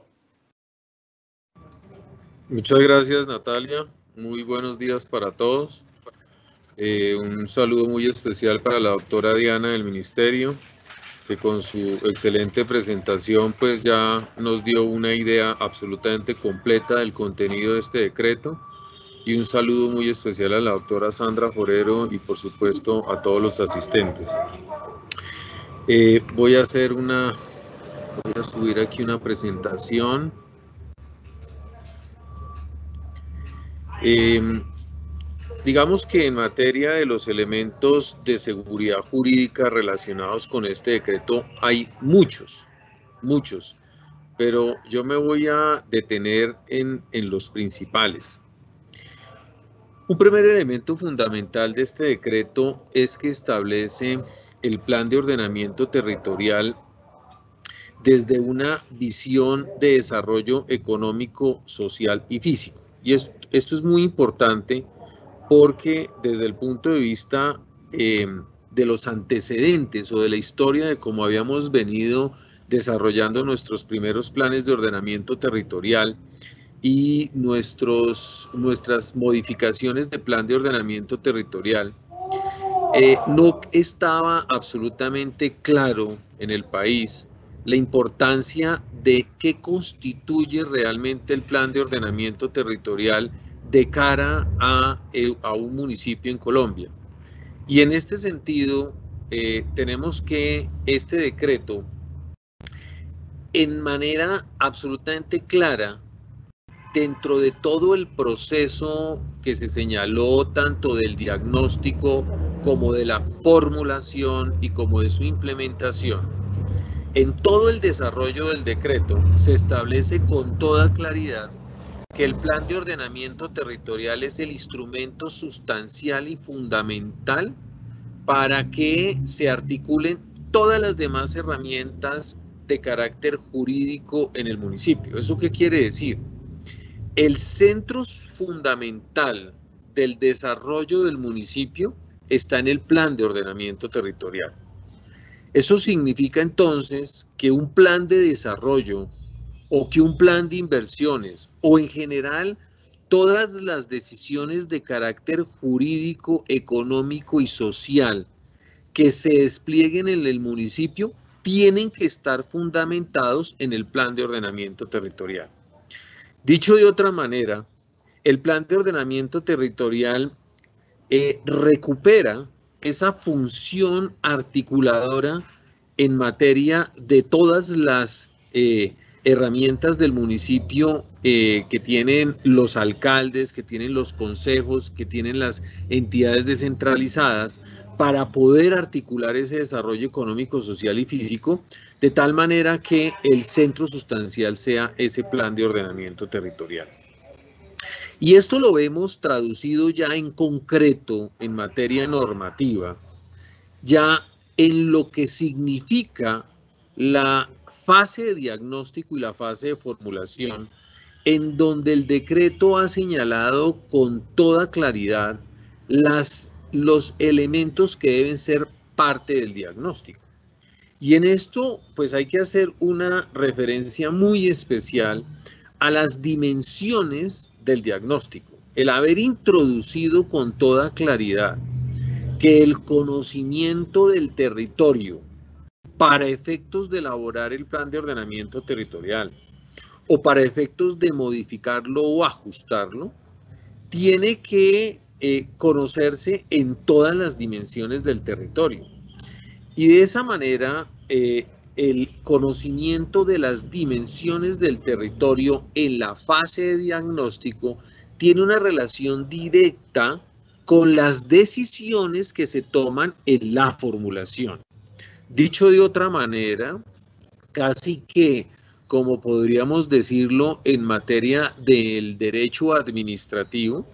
Muchas gracias, Natalia. Muy buenos días para todos. Eh, un saludo muy especial para la doctora Diana del Ministerio, que con su excelente presentación pues ya nos dio una idea absolutamente completa del contenido de este decreto. Y un saludo muy especial a la doctora Sandra Forero y por supuesto a todos los asistentes. Eh, voy a hacer una, voy a subir aquí una presentación. Eh, digamos que en materia de los elementos de seguridad jurídica relacionados con este decreto hay muchos, muchos, pero yo me voy a detener en, en los principales. Un primer elemento fundamental de este decreto es que establece el plan de ordenamiento territorial desde una visión de desarrollo económico, social y físico. Y esto, esto es muy importante porque desde el punto de vista eh, de los antecedentes o de la historia de cómo habíamos venido desarrollando nuestros primeros planes de ordenamiento territorial y nuestros, nuestras modificaciones de plan de ordenamiento territorial, eh, no estaba absolutamente claro en el país la importancia de qué constituye realmente el plan de ordenamiento territorial de cara a, a un municipio en Colombia. Y en este sentido, eh, tenemos que este decreto, en manera absolutamente clara, dentro de todo el proceso que se señaló, tanto del diagnóstico como de la formulación y como de su implementación, en todo el desarrollo del decreto se establece con toda claridad que el plan de ordenamiento territorial es el instrumento sustancial y fundamental para que se articulen todas las demás herramientas de carácter jurídico en el municipio. ¿Eso qué quiere decir? El centro fundamental del desarrollo del municipio está en el plan de ordenamiento territorial. Eso significa entonces que un plan de desarrollo o que un plan de inversiones o en general todas las decisiones de carácter jurídico, económico y social que se desplieguen en el municipio tienen que estar fundamentados en el plan de ordenamiento territorial. Dicho de otra manera, el plan de ordenamiento territorial eh, recupera esa función articuladora en materia de todas las eh, herramientas del municipio eh, que tienen los alcaldes, que tienen los consejos, que tienen las entidades descentralizadas, para poder articular ese desarrollo económico, social y físico, de tal manera que el centro sustancial sea ese plan de ordenamiento territorial. Y esto lo vemos traducido ya en concreto en materia normativa, ya en lo que significa la fase de diagnóstico y la fase de formulación, en donde el decreto ha señalado con toda claridad las, los elementos que deben ser parte del diagnóstico. Y en esto, pues hay que hacer una referencia muy especial a las dimensiones del diagnóstico. El haber introducido con toda claridad que el conocimiento del territorio para efectos de elaborar el plan de ordenamiento territorial o para efectos de modificarlo o ajustarlo, tiene que eh, conocerse en todas las dimensiones del territorio. Y de esa manera, eh, el conocimiento de las dimensiones del territorio en la fase de diagnóstico tiene una relación directa con las decisiones que se toman en la formulación. Dicho de otra manera, casi que, como podríamos decirlo en materia del derecho administrativo,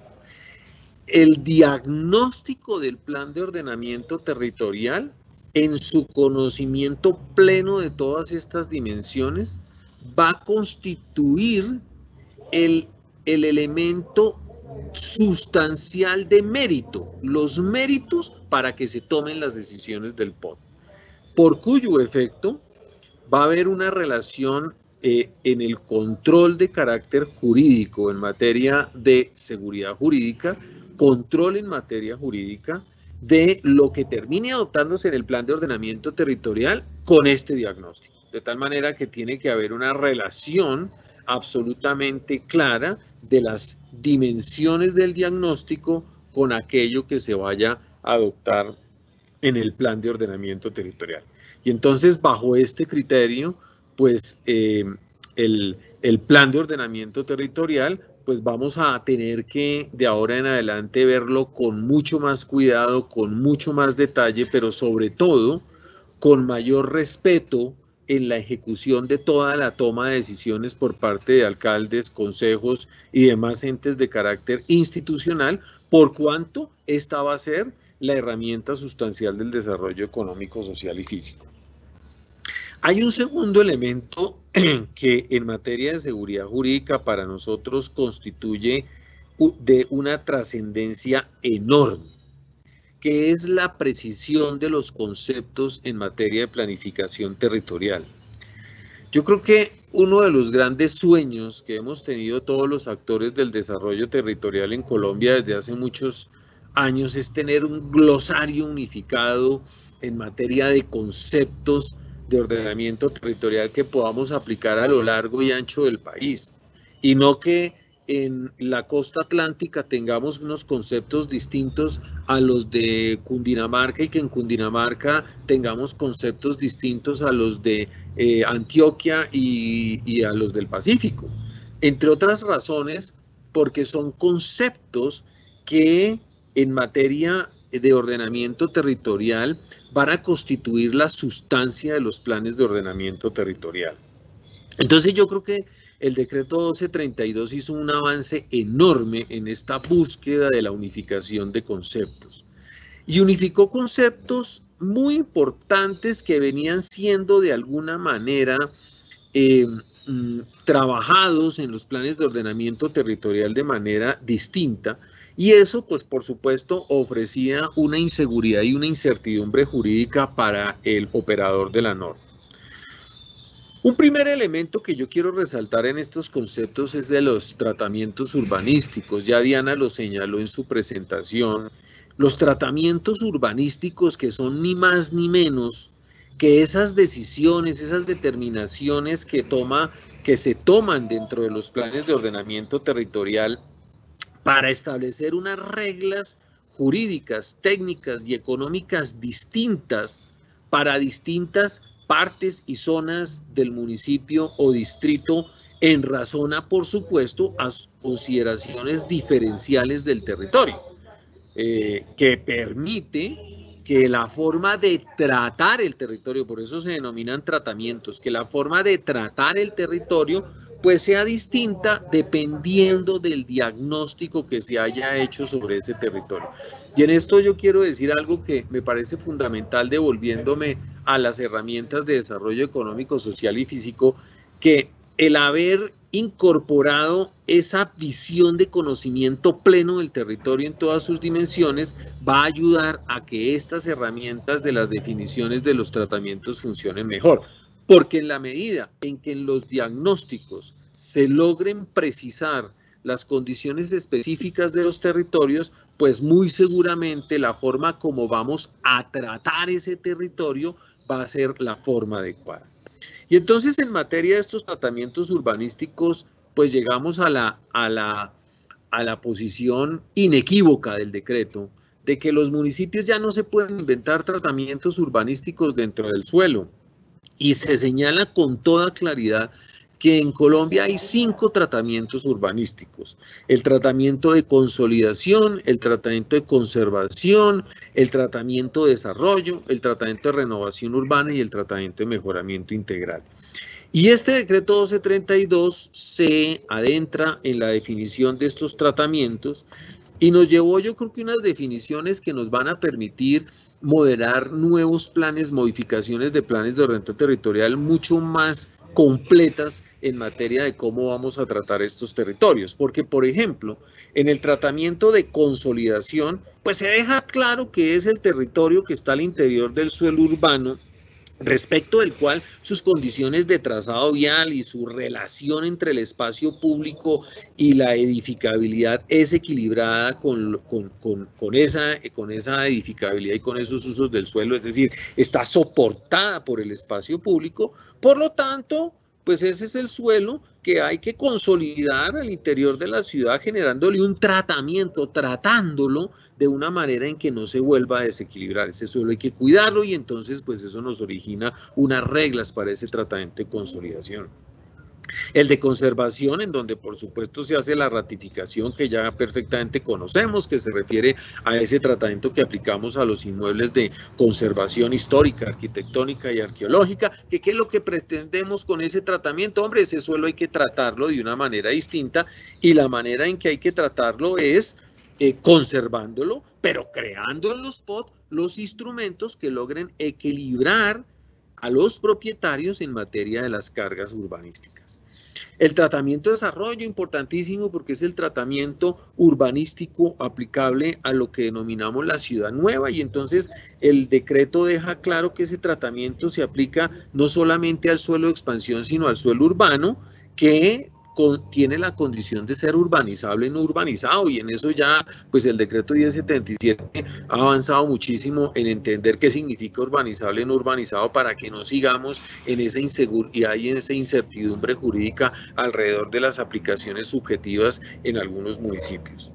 el diagnóstico del plan de ordenamiento territorial, en su conocimiento pleno de todas estas dimensiones, va a constituir el, el elemento sustancial de mérito, los méritos para que se tomen las decisiones del P O T, por cuyo efecto va a haber una relación eh, en el control de carácter jurídico en materia de seguridad jurídica, control en materia jurídica de lo que termine adoptándose en el plan de ordenamiento territorial con este diagnóstico, de tal manera que tiene que haber una relación absolutamente clara de las dimensiones del diagnóstico con aquello que se vaya a adoptar en el plan de ordenamiento territorial. Y entonces, bajo este criterio, pues eh, el, el plan de ordenamiento territorial, pues vamos a tener que de ahora en adelante verlo con mucho más cuidado, con mucho más detalle, pero sobre todo con mayor respeto en la ejecución de toda la toma de decisiones por parte de alcaldes, consejos y demás entes de carácter institucional, por cuanto esta va a ser la herramienta sustancial del desarrollo económico, social y físico. Hay un segundo elemento que en materia de seguridad jurídica para nosotros constituye de una trascendencia enorme, que es la precisión de los conceptos en materia de planificación territorial. Yo creo que uno de los grandes sueños que hemos tenido todos los actores del desarrollo territorial en Colombia desde hace muchos años es tener un glosario unificado en materia de conceptos de ordenamiento territorial que podamos aplicar a lo largo y ancho del país, y no que en la costa atlántica tengamos unos conceptos distintos a los de Cundinamarca y que en Cundinamarca tengamos conceptos distintos a los de eh, Antioquia y, y a los del Pacífico. Entre otras razones, porque son conceptos que en materia de ordenamiento territorial van a constituir la sustancia de los planes de ordenamiento territorial. Entonces yo creo que el decreto doce treinta y dos hizo un avance enorme en esta búsqueda de la unificación de conceptos. Y unificó conceptos muy importantes que venían siendo de alguna manera eh, mm, trabajados en los planes de ordenamiento territorial de manera distinta. Y eso, pues por supuesto, ofrecía una inseguridad y una incertidumbre jurídica para el operador de la norma. Un primer elemento que yo quiero resaltar en estos conceptos es de los tratamientos urbanísticos. Ya Diana lo señaló en su presentación. Los tratamientos urbanísticos que son ni más ni menos que esas decisiones, esas determinaciones que, toma, que se toman dentro de los planes de ordenamiento territorial para establecer unas reglas jurídicas, técnicas y económicas distintas para distintas partes y zonas del municipio o distrito en razón a, por supuesto, a consideraciones diferenciales del territorio, eh, que permite que la forma de tratar el territorio, por eso se denominan tratamientos, que la forma de tratar el territorio pues sea distinta dependiendo del diagnóstico que se haya hecho sobre ese territorio. Y en esto yo quiero decir algo que me parece fundamental, devolviéndome a las herramientas de desarrollo económico, social y físico, que el haber incorporado esa visión de conocimiento pleno del territorio en todas sus dimensiones va a ayudar a que estas herramientas de las definiciones de los tratamientos funcionen mejor. Porque en la medida en que en los diagnósticos se logren precisar las condiciones específicas de los territorios, pues muy seguramente la forma como vamos a tratar ese territorio va a ser la forma adecuada. Y entonces en materia de estos tratamientos urbanísticos, pues llegamos a la, a la, a la posición inequívoca del decreto de que los municipios ya no se pueden inventar tratamientos urbanísticos dentro del suelo. Y se señala con toda claridad que en Colombia hay cinco tratamientos urbanísticos: el tratamiento de consolidación, el tratamiento de conservación, el tratamiento de desarrollo, el tratamiento de renovación urbana y el tratamiento de mejoramiento integral. Y este decreto doce treinta y dos se adentra en la definición de estos tratamientos y nos llevó, yo creo que unas definiciones que nos van a permitir modelar nuevos planes, modificaciones de planes de ordenamiento territorial mucho más completas en materia de cómo vamos a tratar estos territorios. Porque, por ejemplo, en el tratamiento de consolidación, pues se deja claro que es el territorio que está al interior del suelo urbano, respecto del cual sus condiciones de trazado vial y su relación entre el espacio público y la edificabilidad es equilibrada con, con, con, con, esa, con esa edificabilidad y con esos usos del suelo, es decir, está soportada por el espacio público. Por lo tanto, pues ese es el suelo que hay que consolidar al interior de la ciudad, generándole un tratamiento, tratándolo de una manera en que no se vuelva a desequilibrar. Ese suelo hay que cuidarlo y entonces pues eso nos origina unas reglas para ese tratamiento de consolidación. El de conservación, en donde por supuesto se hace la ratificación que ya perfectamente conocemos, que se refiere a ese tratamiento que aplicamos a los inmuebles de conservación histórica, arquitectónica y arqueológica, que qué es lo que pretendemos con ese tratamiento. Hombre, ese suelo hay que tratarlo de una manera distinta, y la manera en que hay que tratarlo es eh, conservándolo, pero creando en los P O T los instrumentos que logren equilibrar a los propietarios en materia de las cargas urbanísticas. El tratamiento de desarrollo, importantísimo, porque es el tratamiento urbanístico aplicable a lo que denominamos la ciudad nueva, y entonces el decreto deja claro que ese tratamiento se aplica no solamente al suelo de expansión, sino al suelo urbano, que Con, tiene la condición de ser urbanizable, no urbanizado, y en eso ya pues el decreto diez setenta y siete ha avanzado muchísimo en entender qué significa urbanizable, no urbanizado, para que no sigamos en esa inseguridad y en esa incertidumbre jurídica alrededor de las aplicaciones subjetivas en algunos municipios.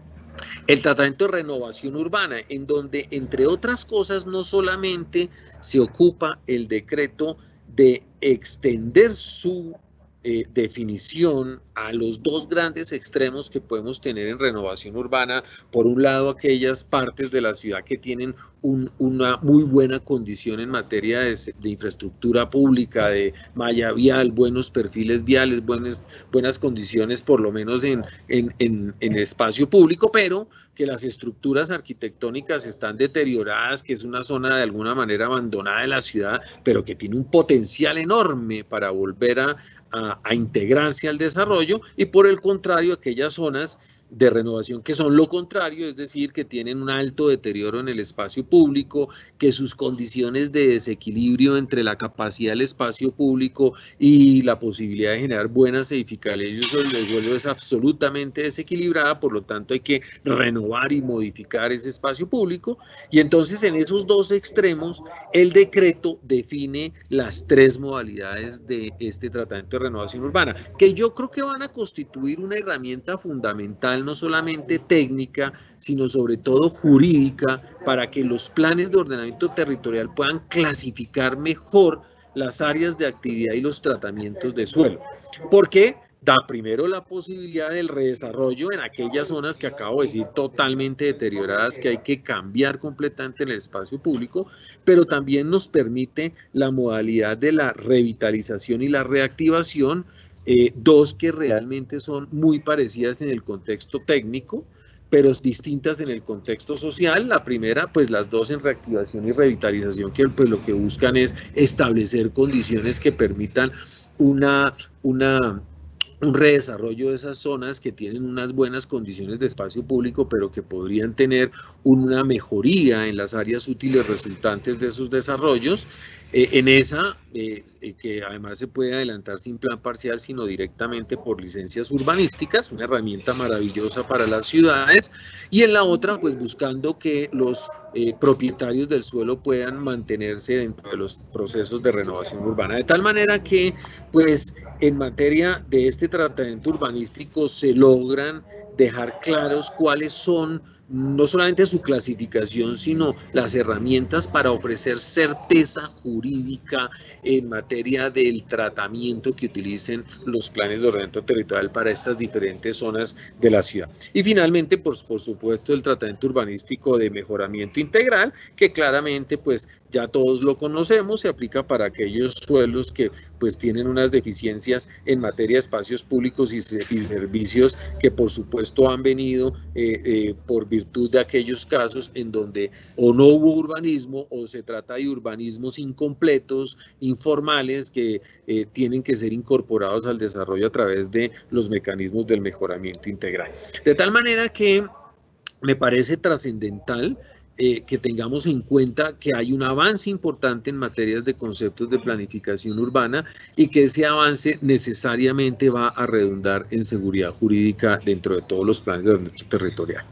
El tratamiento de renovación urbana, en donde entre otras cosas no solamente se ocupa el decreto de extender su Eh, definición a los dos grandes extremos que podemos tener en renovación urbana. Por un lado, aquellas partes de la ciudad que tienen un, una muy buena condición en materia de, de infraestructura pública, de malla vial, buenos perfiles viales, buenas, buenas condiciones por lo menos en, en, en, en espacio público, pero que las estructuras arquitectónicas están deterioradas, que es una zona de alguna manera abandonada de la ciudad, pero que tiene un potencial enorme para volver a A, a integrarse al desarrollo, y por el contrario aquellas zonas de renovación que son lo contrario, es decir, que tienen un alto deterioro en el espacio público, que sus condiciones de desequilibrio entre la capacidad del espacio público y la posibilidad de generar buenas edificaciones les vuelve es absolutamente desequilibrada. Por lo tanto hay que renovar y modificar ese espacio público, y entonces en esos dos extremos el decreto define las tres modalidades de este tratamiento de renovación urbana, que yo creo que van a constituir una herramienta fundamental, no solamente técnica, sino sobre todo jurídica, para que los planes de ordenamiento territorial puedan clasificar mejor las áreas de actividad y los tratamientos de suelo. ¿Por qué? Da primero la posibilidad del redesarrollo en aquellas zonas que acabo de decir totalmente deterioradas, que hay que cambiar completamente en el espacio público, pero también nos permite la modalidad de la revitalización y la reactivación, eh, dos que realmente son muy parecidas en el contexto técnico, pero distintas en el contexto social. La primera, pues las dos en reactivación y revitalización, que pues lo que buscan es establecer condiciones que permitan una, una un redesarrollo de esas zonas que tienen unas buenas condiciones de espacio público, pero que podrían tener una mejoría en las áreas útiles resultantes de esos desarrollos. Eh, en esa, eh, que además se puede adelantar sin plan parcial, sino directamente por licencias urbanísticas, una herramienta maravillosa para las ciudades, y en la otra, pues buscando que los eh, propietarios del suelo puedan mantenerse dentro de los procesos de renovación urbana, de tal manera que, pues, en materia de este tratamiento urbanístico se logran dejar claros cuáles son no solamente su clasificación, sino las herramientas para ofrecer certeza jurídica en materia del tratamiento que utilicen los planes de ordenamiento territorial para estas diferentes zonas de la ciudad. Y finalmente, por, por supuesto, el tratamiento urbanístico de mejoramiento integral, que claramente pues ya todos lo conocemos, se aplica para aquellos suelos que pues tienen unas deficiencias en materia de espacios públicos y, y servicios, que por supuesto han venido eh, eh, por virtud virtud de aquellos casos en donde o no hubo urbanismo o se trata de urbanismos incompletos, informales, que eh, tienen que ser incorporados al desarrollo a través de los mecanismos del mejoramiento integral. De tal manera que me parece trascendental Eh, que tengamos en cuenta que hay un avance importante en materias de conceptos de planificación urbana, y que ese avance necesariamente va a redundar en seguridad jurídica dentro de todos los planes de ordenamiento territorial.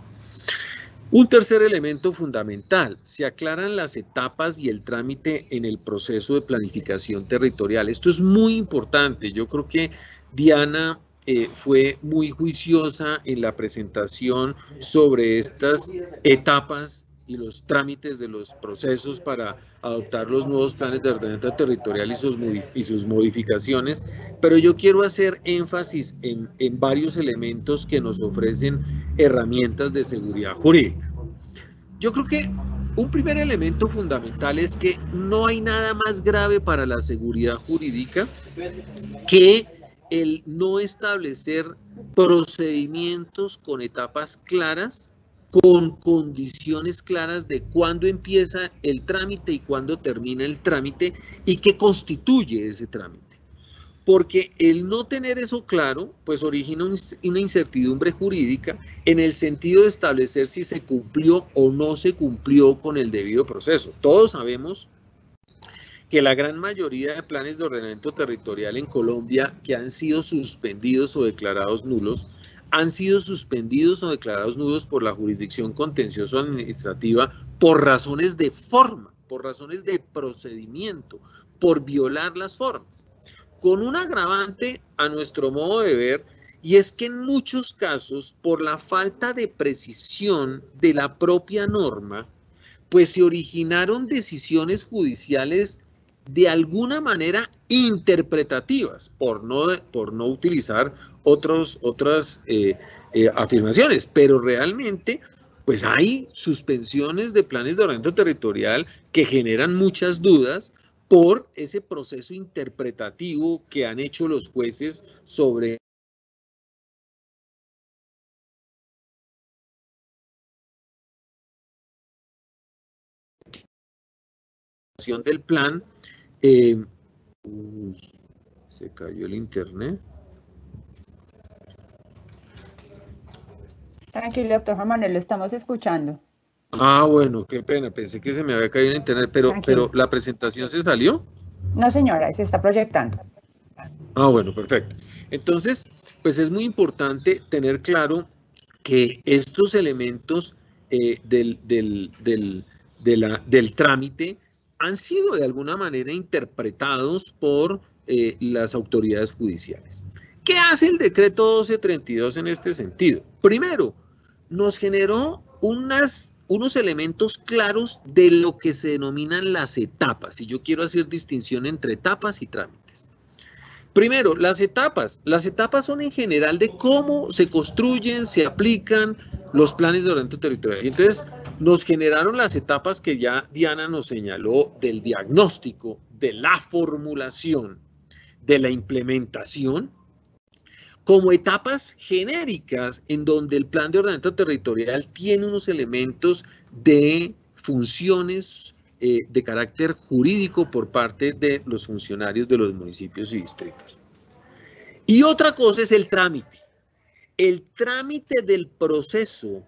Un tercer elemento fundamental: se aclaran las etapas y el trámite en el proceso de planificación territorial. Esto es muy importante. Yo creo que Diana eh, fue muy juiciosa en la presentación sobre estas etapas y los trámites de los procesos para adoptar los nuevos planes de ordenamiento territorial y sus, y sus modificaciones, pero yo quiero hacer énfasis en, en varios elementos que nos ofrecen herramientas de seguridad jurídica. Yo creo que un primer elemento fundamental es que no hay nada más grave para la seguridad jurídica que el no establecer procedimientos con etapas claras, con condiciones claras de cuándo empieza el trámite y cuándo termina el trámite y qué constituye ese trámite. Porque el no tener eso claro, pues origina una incertidumbre jurídica en el sentido de establecer si se cumplió o no se cumplió con el debido proceso. Todos sabemos que la gran mayoría de planes de ordenamiento territorial en Colombia que han sido suspendidos o declarados nulos, han sido suspendidos o declarados nulos por la jurisdicción contencioso administrativa por razones de forma, por razones de procedimiento, por violar las formas. Con un agravante a nuestro modo de ver, y es que en muchos casos, por la falta de precisión de la propia norma, pues se originaron decisiones judiciales de alguna manera interpretativas, por no, por no utilizar otros, otras eh, eh, afirmaciones, pero realmente pues hay suspensiones de planes de ordenamiento territorial que generan muchas dudas por ese proceso interpretativo que han hecho los jueces sobre del plan. Eh, uy, se cayó el internet. Tranquilo, doctor Juan Manuel, lo estamos escuchando. Ah, bueno, qué pena, pensé que se me había caído el internet, pero, pero ¿la presentación se salió? No, señora, se está proyectando. Ah, bueno, perfecto. Entonces, pues es muy importante tener claro que estos elementos eh, del, del, del, de la, del trámite han sido de alguna manera interpretados por eh, las autoridades judiciales. ¿Qué hace el decreto doce treinta y dos en este sentido? Primero, nos generó unas, unos elementos claros de lo que se denominan las etapas, y yo quiero hacer distinción entre etapas y trámites. Primero, las etapas. Las etapas son en general de cómo se construyen, se aplican los planes de ordenamiento territorial. Entonces, nos generaron las etapas que ya Diana nos señaló del diagnóstico, de la formulación, de la implementación, como etapas genéricas en donde el plan de ordenamiento territorial tiene unos elementos de funciones eh, de carácter jurídico por parte de los funcionarios de los municipios y distritos. Y otra cosa es el trámite. El trámite del proceso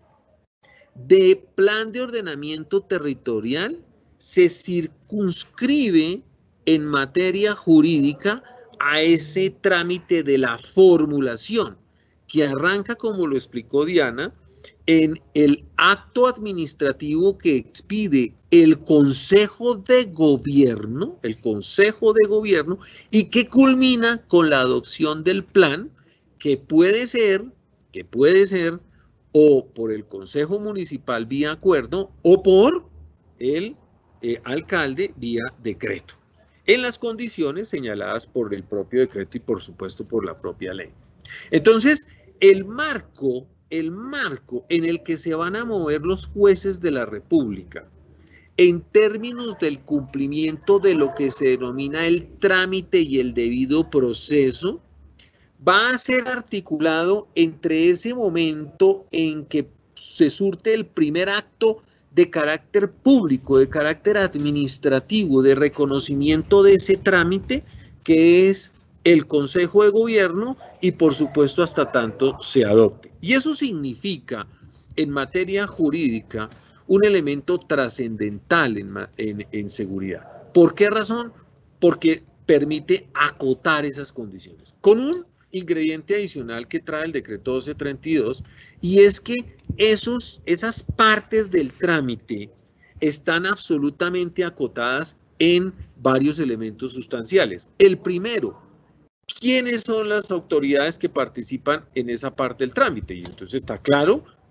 de plan de ordenamiento territorial se circunscribe en materia jurídica a ese trámite de la formulación, que arranca, como lo explicó Diana, en el acto administrativo que expide el Consejo de Gobierno, el Consejo de Gobierno, y que culmina con la adopción del plan, que puede ser, que puede ser o por el Consejo Municipal vía acuerdo o por el eh, alcalde vía decreto, en las condiciones señaladas por el propio decreto y por supuesto por la propia ley. Entonces, el marco, el marco en el que se van a mover los jueces de la República en términos del cumplimiento de lo que se denomina el trámite y el debido proceso, va a ser articulado entre ese momento en que se surte el primer acto de carácter público, de carácter administrativo, de reconocimiento de ese trámite, que es el Consejo de Gobierno, y por supuesto hasta tanto se adopte. Y eso significa, en materia jurídica, un elemento trascendental en, en, en seguridad. ¿Por qué razón? Porque permite acotar esas condiciones. Con un ingrediente adicional que trae el decreto doce treinta y dos, y es que esos, esas partes del trámite están absolutamente acotadas en varios elementos sustanciales. El primero, ¿quiénes son las autoridades que participan en esa parte del trámite? Y entonces está claro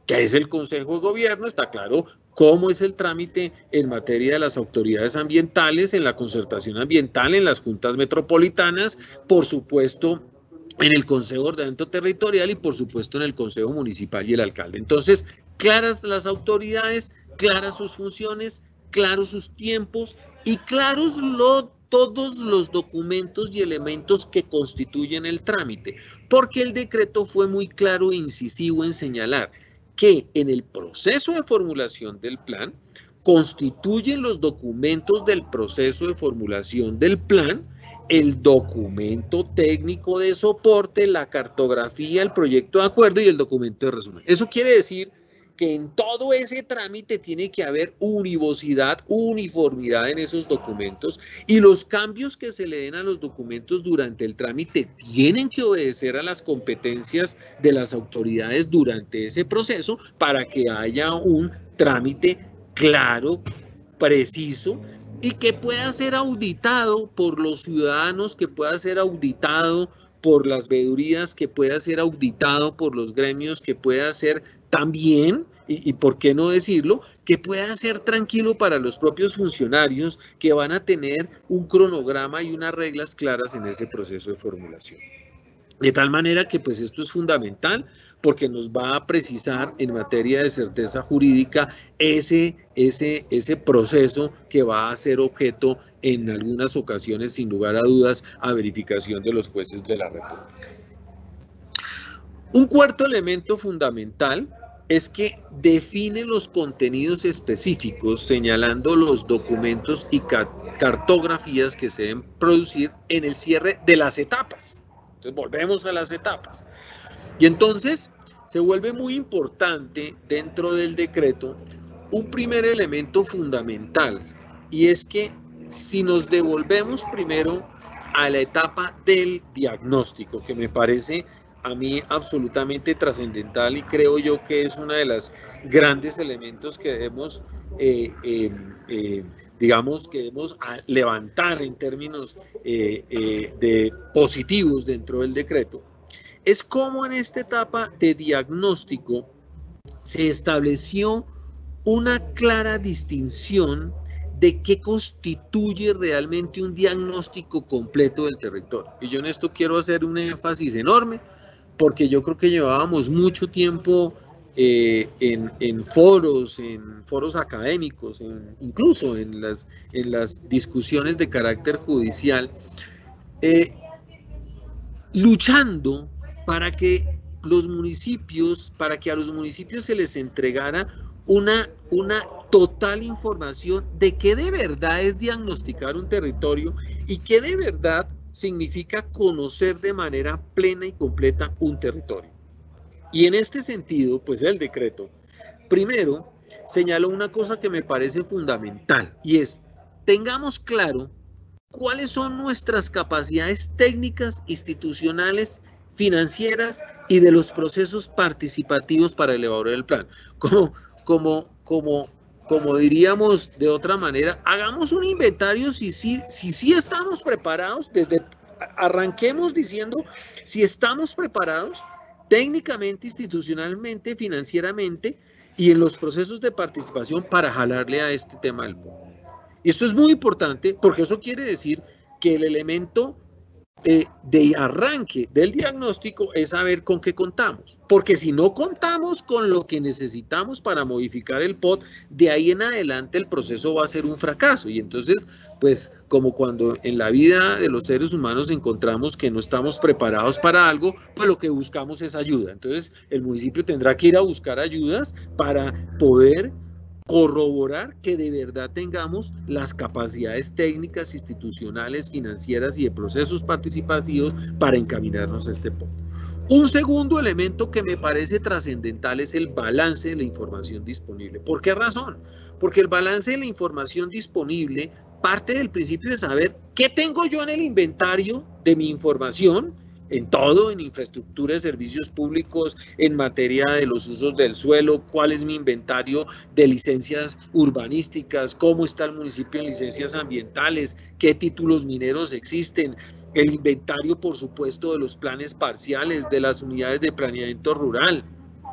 que es el Consejo de Gobierno, está claro cómo es el trámite en materia de las autoridades ambientales, en la concertación ambiental, en las juntas metropolitanas, por supuesto en el Consejo de Ordenamiento Territorial y por supuesto en el Consejo Municipal y el alcalde. Entonces, claras las autoridades, claras sus funciones, claros sus tiempos y claros lo, todos los documentos y elementos que constituyen el trámite, porque el decreto fue muy claro e incisivo en señalar que en el proceso de formulación del plan constituyen los documentos del proceso de formulación del plan, el documento técnico de soporte, la cartografía, el proyecto de acuerdo y el documento de resumen. Eso quiere decir que en todo ese trámite tiene que haber univocidad, uniformidad en esos documentos y los cambios que se le den a los documentos durante el trámite tienen que obedecer a las competencias de las autoridades durante ese proceso para que haya un trámite claro, preciso y que pueda ser auditado por los ciudadanos, que pueda ser auditado por las veedurías, que pueda ser auditado por los gremios, que pueda ser también, y, y por qué no decirlo, que pueda ser tranquilo para los propios funcionarios que van a tener un cronograma y unas reglas claras en ese proceso de formulación. De tal manera que pues esto es fundamental porque nos va a precisar en materia de certeza jurídica ese, ese, ese proceso que va a ser objeto en algunas ocasiones, sin lugar a dudas, a verificación de los jueces de la República. Un cuarto elemento fundamental es que define los contenidos específicos señalando los documentos y cartografías que se deben producir en el cierre de las etapas. Entonces volvemos a las etapas. Y entonces se vuelve muy importante dentro del decreto un primer elemento fundamental y es que si nos devolvemos primero a la etapa del diagnóstico, que me parece a mí absolutamente trascendental y creo yo que es uno de los grandes elementos que debemos, eh, eh, eh, digamos, que debemos levantar en términos eh, eh, de positivos dentro del decreto, es cómo en esta etapa de diagnóstico se estableció una clara distinción de qué constituye realmente un diagnóstico completo del territorio. Y yo en esto quiero hacer un énfasis enorme, porque yo creo que llevábamos mucho tiempo eh, en, en foros, en foros académicos, en, incluso en las, en las discusiones de carácter judicial, eh, luchando para que los municipios, para que a los municipios se les entregara una, una total información de qué de verdad es diagnosticar un territorio y qué de verdad significa conocer de manera plena y completa un territorio. Y en este sentido, pues el decreto, primero, señaló una cosa que me parece fundamental y es, tengamos claro cuáles son nuestras capacidades técnicas, institucionales, financieras y de los procesos participativos para elaborar el plan. Como, como, como, como diríamos de otra manera, hagamos un inventario si sí si, si estamos preparados, desde arranquemos diciendo si estamos preparados técnicamente, institucionalmente, financieramente y en los procesos de participación para jalarle a este tema del plan. Y esto es muy importante porque eso quiere decir que el elemento eh, de arranque del diagnóstico es saber con qué contamos. Porque si no contamos con lo que necesitamos para modificar el P O T, de ahí en adelante el proceso va a ser un fracaso. Y entonces, pues como cuando en la vida de los seres humanos encontramos que no estamos preparados para algo, pues lo que buscamos es ayuda. Entonces el municipio tendrá que ir a buscar ayudas para poder corroborar que de verdad tengamos las capacidades técnicas, institucionales, financieras y de procesos participativos para encaminarnos a este punto. Un segundo elemento que me parece trascendental es el balance de la información disponible. ¿Por qué razón? Porque el balance de la información disponible parte del principio de saber qué tengo yo en el inventario de mi información, en todo, en infraestructura de servicios públicos, en materia de los usos del suelo, cuál es mi inventario de licencias urbanísticas, cómo está el municipio en licencias ambientales, qué títulos mineros existen, el inventario, por supuesto, de los planes parciales, de las unidades de planeamiento rural.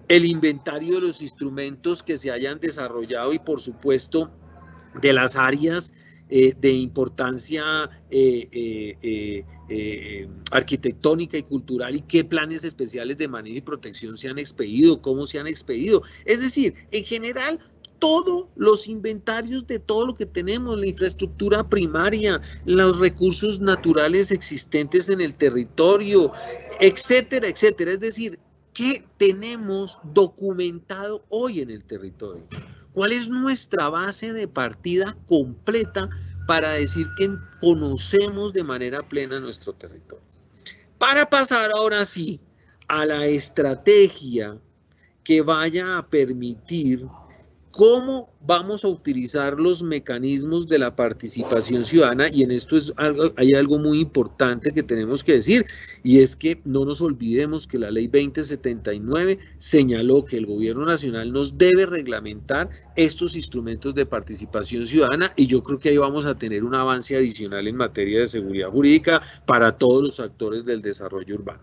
el inventario de los instrumentos que se hayan desarrollado y por supuesto de las áreas eh, de importancia eh, eh, eh, eh, arquitectónica y cultural y qué planes especiales de manejo y protección se han expedido, cómo se han expedido. Es decir, en general, todos los inventarios de todo lo que tenemos, la infraestructura primaria, los recursos naturales existentes en el territorio, etcétera, etcétera. Es decir, ¿qué tenemos documentado hoy en el territorio? ¿Cuál es nuestra base de partida completa para decir que conocemos de manera plena nuestro territorio? Para pasar ahora sí a la estrategia que vaya a permitir cómo vamos a utilizar los mecanismos de la participación ciudadana, y en esto es algo, hay algo muy importante que tenemos que decir, y es que no nos olvidemos que la ley veinte setenta y nueve señaló que el gobierno nacional nos debe reglamentar estos instrumentos de participación ciudadana, y yo creo que ahí vamos a tener un avance adicional en materia de seguridad jurídica para todos los actores del desarrollo urbano.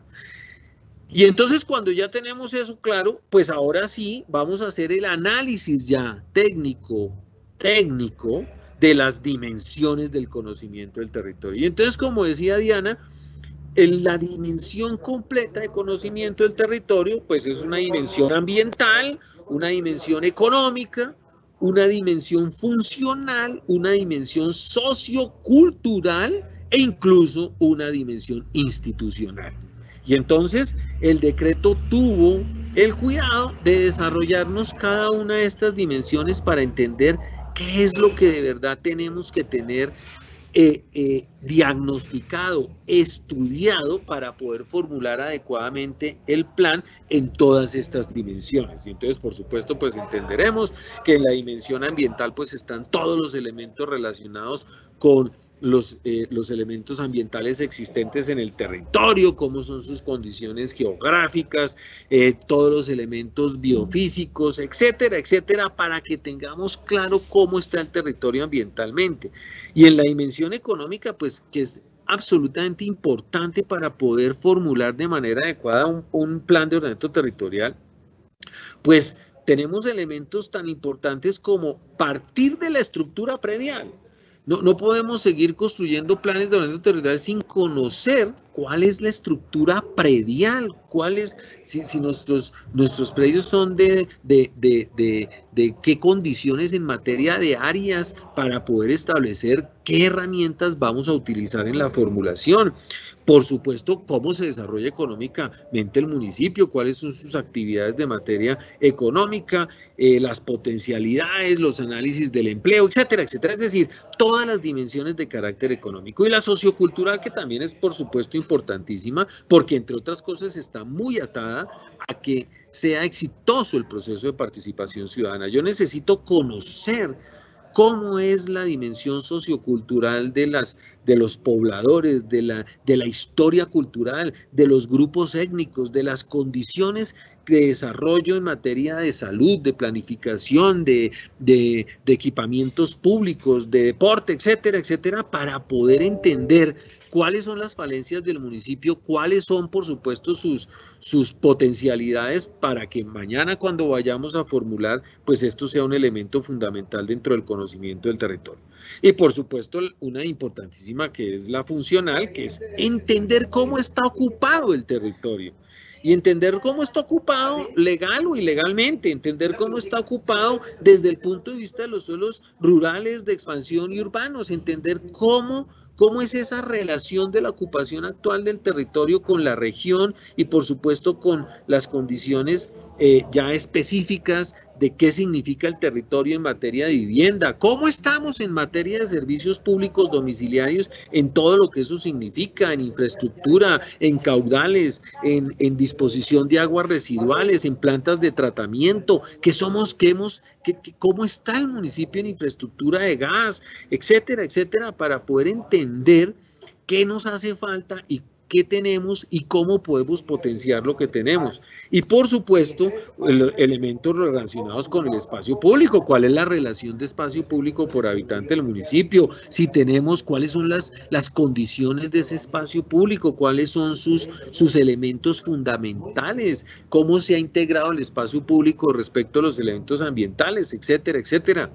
Y entonces cuando ya tenemos eso claro, pues ahora sí vamos a hacer el análisis ya técnico, técnico de las dimensiones del conocimiento del territorio. Y entonces, como decía Diana, en la dimensión completa de conocimiento del territorio, pues es una dimensión ambiental, una dimensión económica, una dimensión funcional, una dimensión sociocultural e incluso una dimensión institucional. Y entonces el decreto tuvo el cuidado de desarrollarnos cada una de estas dimensiones para entender qué es lo que de verdad tenemos que tener eh, eh, diagnosticado, estudiado para poder formular adecuadamente el plan en todas estas dimensiones. Y entonces, por supuesto, pues entenderemos que en la dimensión ambiental pues están todos los elementos relacionados con Los, eh, los elementos ambientales existentes en el territorio, cómo son sus condiciones geográficas, eh, todos los elementos biofísicos, etcétera, etcétera, para que tengamos claro cómo está el territorio ambientalmente. Y en la dimensión económica, pues que es absolutamente importante para poder formular de manera adecuada un, un plan de ordenamiento territorial, pues tenemos elementos tan importantes como partir de la estructura predial. No, no podemos seguir construyendo planes de ordenamiento territorial sin conocer cuál es la estructura predial, cuál es, si, si nuestros, nuestros predios son de, de, de, de, de qué condiciones en materia de áreas para poder establecer qué herramientas vamos a utilizar en la formulación. Por supuesto, cómo se desarrolla económicamente el municipio, cuáles son sus actividades de materia económica, eh, las potencialidades, los análisis del empleo, etcétera, etcétera. Es decir, todas las dimensiones de carácter económico y la sociocultural, que también es, por supuesto, importantísima, porque entre otras cosas está muy atada a que sea exitoso el proceso de participación ciudadana. Yo necesito conocer cómo es la dimensión sociocultural de, las, de los pobladores, de la, de la historia cultural, de los grupos étnicos, de las condiciones de desarrollo en materia de salud, de planificación, de, de, de equipamientos públicos, de deporte, etcétera, etcétera, para poder entender cuáles son las falencias del municipio, cuáles son, por supuesto, sus, sus potencialidades para que mañana cuando vayamos a formular, pues esto sea un elemento fundamental dentro del conocimiento del territorio. Y por supuesto, una importantísima que es la funcional, que es entender cómo está ocupado el territorio. Y entender cómo está ocupado legal o ilegalmente, entender cómo está ocupado desde el punto de vista de los suelos rurales de expansión y urbanos, entender cómo ¿Cómo es esa relación de la ocupación actual del territorio con la región y por supuesto con las condiciones eh, ya específicas de qué significa el territorio en materia de vivienda? ¿Cómo estamos en materia de servicios públicos domiciliarios en todo lo que eso significa, en infraestructura, en caudales, en, en disposición de aguas residuales, en plantas de tratamiento? ¿Qué somos, qué hemos, qué, qué, cómo está el municipio en infraestructura de gas, etcétera, etcétera, para poder entender entender qué nos hace falta y qué tenemos y cómo podemos potenciar lo que tenemos. Y por supuesto, el, elementos relacionados con el espacio público. ¿Cuál es la relación de espacio público por habitante del municipio? Si tenemos, ¿cuáles son las, las condiciones de ese espacio público? ¿Cuáles son sus, sus elementos fundamentales? ¿Cómo se ha integrado el espacio público respecto a los elementos ambientales, etcétera, etcétera?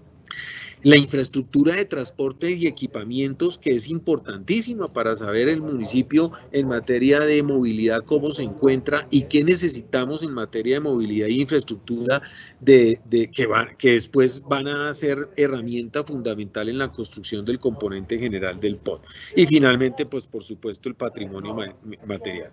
La infraestructura de transporte y equipamientos, que es importantísima para saber el municipio en materia de movilidad cómo se encuentra y qué necesitamos en materia de movilidad y infraestructura de, de, que, va, que después van a ser herramienta fundamental en la construcción del componente general del P O D. Y finalmente, pues por supuesto, el patrimonio ma material.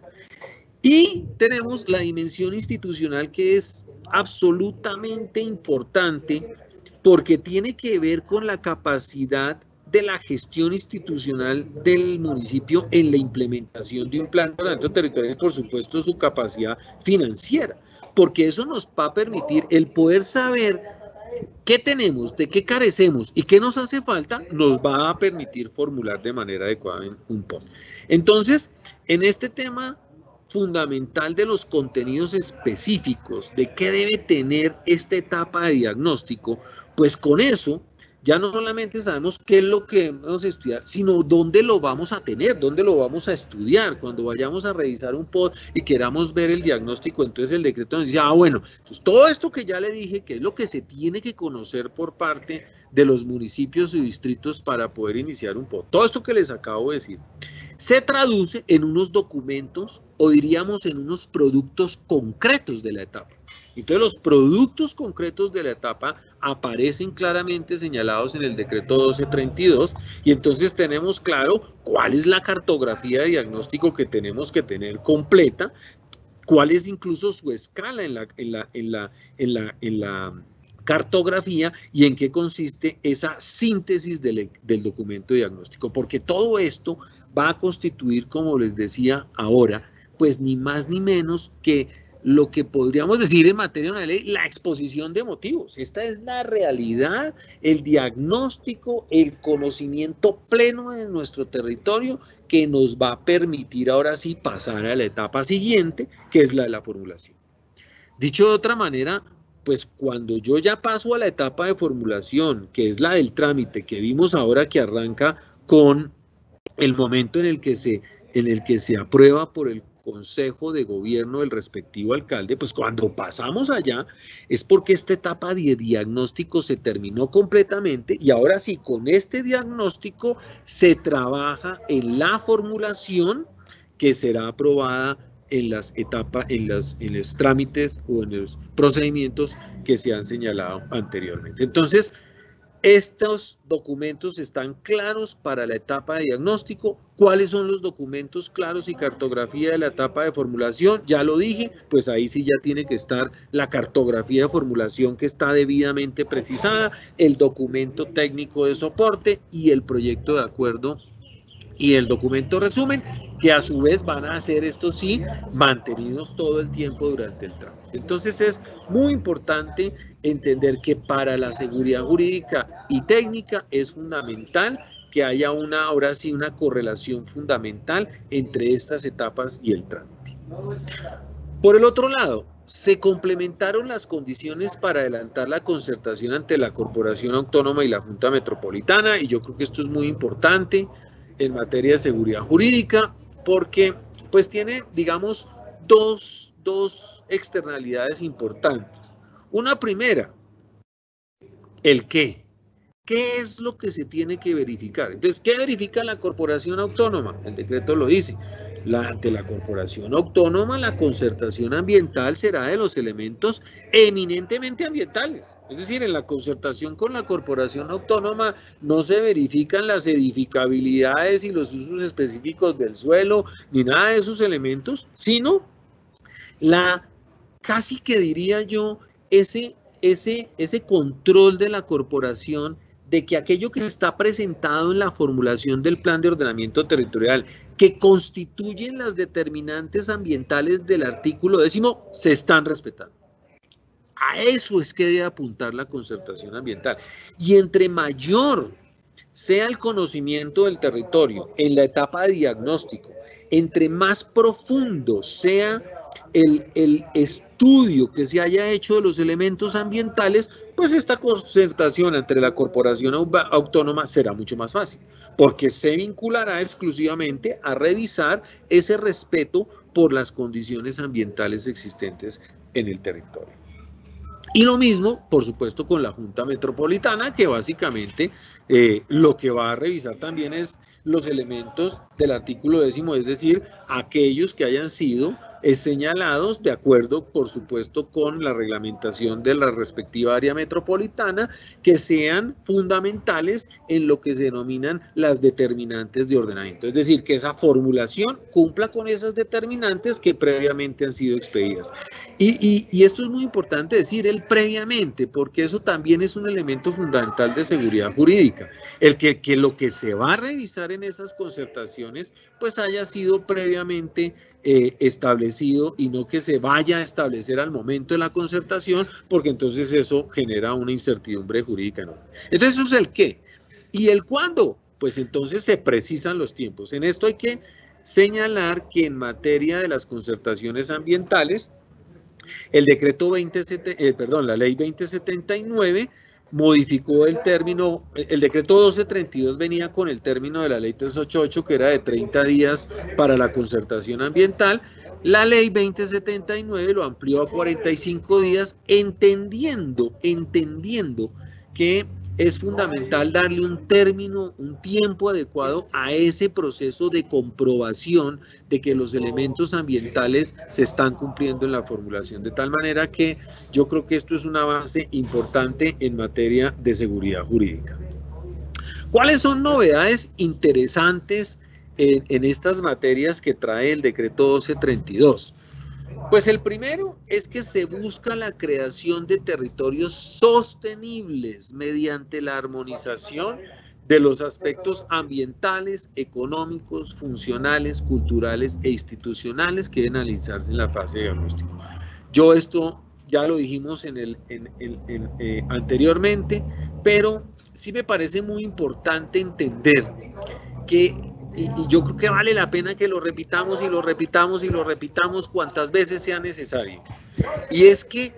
Y tenemos la dimensión institucional, que es absolutamente importante, porque tiene que ver con la capacidad de la gestión institucional del municipio en la implementación de un plan de ordenamiento territorial y por supuesto su capacidad financiera, porque eso nos va a permitir el poder saber qué tenemos, de qué carecemos y qué nos hace falta, nos va a permitir formular de manera adecuada un P O D. Entonces, en este tema fundamental de los contenidos específicos, de qué debe tener esta etapa de diagnóstico, pues con eso ya no solamente sabemos qué es lo que vamos a estudiar, sino dónde lo vamos a tener, dónde lo vamos a estudiar. Cuando vayamos a revisar un P O D y queramos ver el diagnóstico, entonces el decreto nos dice, ah, bueno, entonces todo esto que ya le dije, que es lo que se tiene que conocer por parte de los municipios y distritos para poder iniciar un P O D. Todo esto que les acabo de decir se traduce en unos documentos, o diríamos en unos productos concretos de la etapa. Entonces los productos concretos de la etapa aparecen claramente señalados en el decreto doce treinta y dos, y entonces tenemos claro cuál es la cartografía de diagnóstico que tenemos que tener completa, cuál es incluso su escala en la, en la, en la, en la, en la cartografía y en qué consiste esa síntesis del, del documento diagnóstico, porque todo esto va a constituir, como les decía ahora, pues ni más ni menos que lo que podríamos decir en materia de una ley, la exposición de motivos. Esta es la realidad, el diagnóstico, el conocimiento pleno de nuestro territorio que nos va a permitir ahora sí pasar a la etapa siguiente, que es la de la formulación. Dicho de otra manera, pues cuando yo ya paso a la etapa de formulación, que es la del trámite, que vimos ahora que arranca con el momento en el que se, en el que se aprueba por el Consejo de Gobierno del respectivo alcalde, pues cuando pasamos allá es porque esta etapa de diagnóstico se terminó completamente y ahora sí, con este diagnóstico se trabaja en la formulación que será aprobada en las etapas, en, las, en los trámites o en los procedimientos que se han señalado anteriormente. Entonces, estos documentos están claros para la etapa de diagnóstico. ¿Cuáles son los documentos claros y cartografía de la etapa de formulación? Ya lo dije, pues ahí sí ya tiene que estar la cartografía de formulación que está debidamente precisada, el documento técnico de soporte y el proyecto de acuerdo y el documento resumen, que a su vez van a ser, estos sí, mantenidos todo el tiempo durante el trámite. Entonces es muy importante entender que para la seguridad jurídica y técnica es fundamental que haya una, ahora sí, una correlación fundamental entre estas etapas y el trámite. Por el otro lado, se complementaron las condiciones para adelantar la concertación ante la Corporación Autónoma y la Junta Metropolitana, y yo creo que esto es muy importante en materia de seguridad jurídica, porque pues tiene, digamos, dos, dos externalidades importantes. Una primera, el qué. ¿Qué es lo que se tiene que verificar? Entonces, ¿qué verifica la Corporación Autónoma? El decreto lo dice. La, ante la Corporación Autónoma, la concertación ambiental será de los elementos eminentemente ambientales. Es decir, en la concertación con la Corporación Autónoma no se verifican las edificabilidades y los usos específicos del suelo, ni nada de esos elementos, sino la, casi que diría yo, ese, ese, ese control de la corporación de que aquello que está presentado en la formulación del plan de ordenamiento territorial, que constituyen las determinantes ambientales del artículo décimo, se están respetando. A eso es que debe apuntar la concertación ambiental. Y entre mayor sea el conocimiento del territorio en la etapa de diagnóstico, entre más profundo sea el, el estudio que se haya hecho de los elementos ambientales, pues esta concertación entre la corporación autónoma será mucho más fácil, porque se vinculará exclusivamente a revisar ese respeto por las condiciones ambientales existentes en el territorio. Y lo mismo, por supuesto, con la Junta Metropolitana, que básicamente eh, lo que va a revisar también es los elementos del artículo décimo, es decir, aquellos que hayan sido eh, señalados de acuerdo, por supuesto, con la reglamentación de la respectiva área metropolitana, que sean fundamentales en lo que se denominan las determinantes de ordenamiento. Es decir, que esa formulación cumpla con esas determinantes que previamente han sido expedidas. Y, y, y esto es muy importante decir, el previamente, porque eso también es un elemento fundamental de seguridad jurídica. El que, que lo que se va a revisar en esas concertaciones, pues haya sido previamente eh, establecido y no que se vaya a establecer al momento de la concertación, porque entonces eso genera una incertidumbre jurídica enorme. Entonces eso es el qué. ¿Y el cuándo? Pues entonces se precisan los tiempos. En esto hay que señalar que en materia de las concertaciones ambientales, el decreto veinte, eh, perdón, la ley veinte setenta y nueve modificó el término, el decreto doce treinta y dos venía con el término de la ley trescientos ochenta y ocho, que era de treinta días para la concertación ambiental. La ley veinte setenta y nueve lo amplió a cuarenta y cinco días, entendiendo, entendiendo que es fundamental darle un término, un tiempo adecuado a ese proceso de comprobación de que los elementos ambientales se están cumpliendo en la formulación, de tal manera que yo creo que esto es un avance importante en materia de seguridad jurídica. ¿Cuáles son novedades interesantes en, en estas materias que trae el decreto doce treinta y dos? Pues el primero es que se busca la creación de territorios sostenibles mediante la armonización de los aspectos ambientales, económicos, funcionales, culturales e institucionales que deben analizarse en la fase de diagnóstico. Yo esto ya lo dijimos en el, en, en, en, eh, anteriormente, pero sí me parece muy importante entender que Y, y yo creo que vale la pena que lo repitamos y lo repitamos y lo repitamos cuantas veces sea necesario. Y es que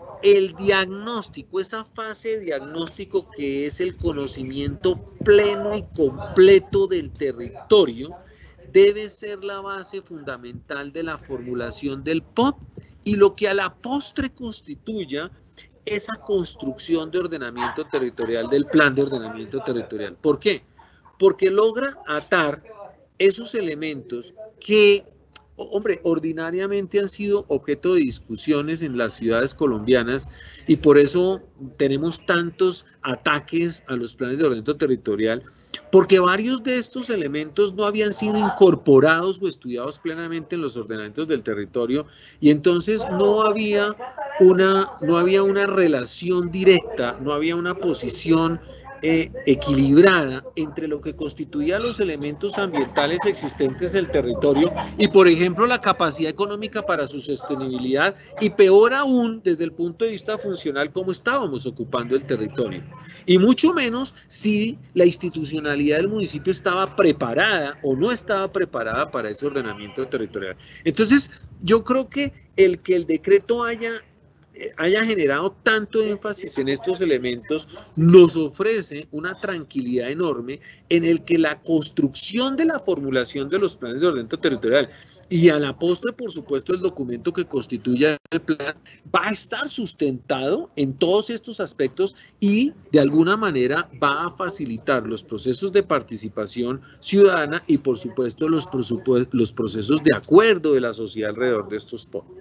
el diagnóstico, esa fase de diagnóstico que es el conocimiento pleno y completo del territorio, debe ser la base fundamental de la formulación del P O T y lo que a la postre constituya esa construcción de ordenamiento territorial del plan de ordenamiento territorial. ¿Por qué? Porque logra atar esos elementos que, hombre, ordinariamente han sido objeto de discusiones en las ciudades colombianas y por eso tenemos tantos ataques a los planes de ordenamiento territorial, porque varios de estos elementos no habían sido incorporados o estudiados plenamente en los ordenamientos del territorio y entonces no había una, no había una relación directa, no había una posición Eh, equilibrada entre lo que constituía los elementos ambientales existentes del territorio y, por ejemplo, la capacidad económica para su sostenibilidad y, peor aún, desde el punto de vista funcional, cómo estábamos ocupando el territorio. Y mucho menos si la institucionalidad del municipio estaba preparada o no estaba preparada para ese ordenamiento territorial. Entonces, yo creo que el que el decreto haya haya generado tanto énfasis en estos elementos nos ofrece una tranquilidad enorme en el que la construcción de la formulación de los planes de ordenamiento territorial y a la postre, por supuesto, el documento que constituya el plan va a estar sustentado en todos estos aspectos y de alguna manera va a facilitar los procesos de participación ciudadana y, por supuesto, los, los procesos de acuerdo de la sociedad alrededor de estos puntos.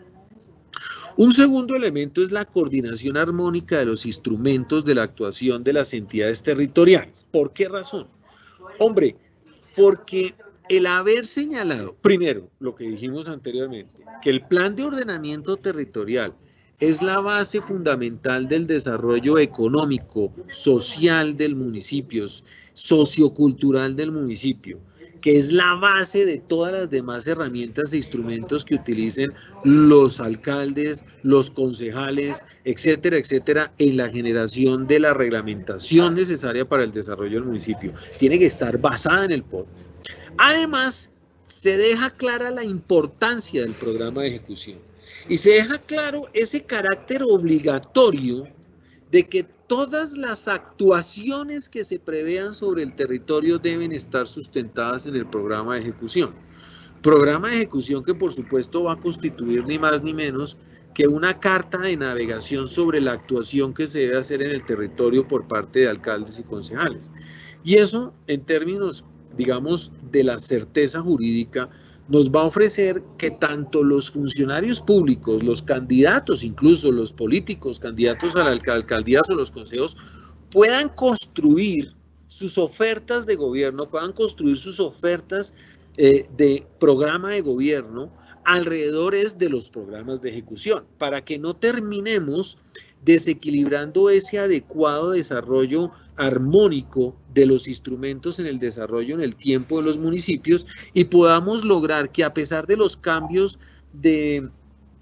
Un segundo elemento es la coordinación armónica de los instrumentos de la actuación de las entidades territoriales. ¿Por qué razón? Hombre, porque el haber señalado, primero, lo que dijimos anteriormente, que el plan de ordenamiento territorial es la base fundamental del desarrollo económico, social del municipio, sociocultural del municipio, que es la base de todas las demás herramientas e instrumentos que utilicen los alcaldes, los concejales, etcétera, etcétera, en la generación de la reglamentación necesaria para el desarrollo del municipio. Tiene que estar basada en el P O D. Además, se deja clara la importancia del programa de ejecución y se deja claro ese carácter obligatorio de que todas las actuaciones que se prevean sobre el territorio deben estar sustentadas en el programa de ejecución. Programa de ejecución que por supuesto va a constituir ni más ni menos que una carta de navegación sobre la actuación que se debe hacer en el territorio por parte de alcaldes y concejales. Y eso, en términos, digamos, de la certeza jurídica, nos va a ofrecer que tanto los funcionarios públicos, los candidatos, incluso los políticos, candidatos a las alcaldías o los consejos, puedan construir sus ofertas de gobierno, puedan construir sus ofertas eh, de programa de gobierno alrededor de los programas de ejecución, para que no terminemos desequilibrando ese adecuado desarrollo armónico de los instrumentos en el desarrollo en el tiempo de los municipios y podamos lograr que a pesar de los cambios de,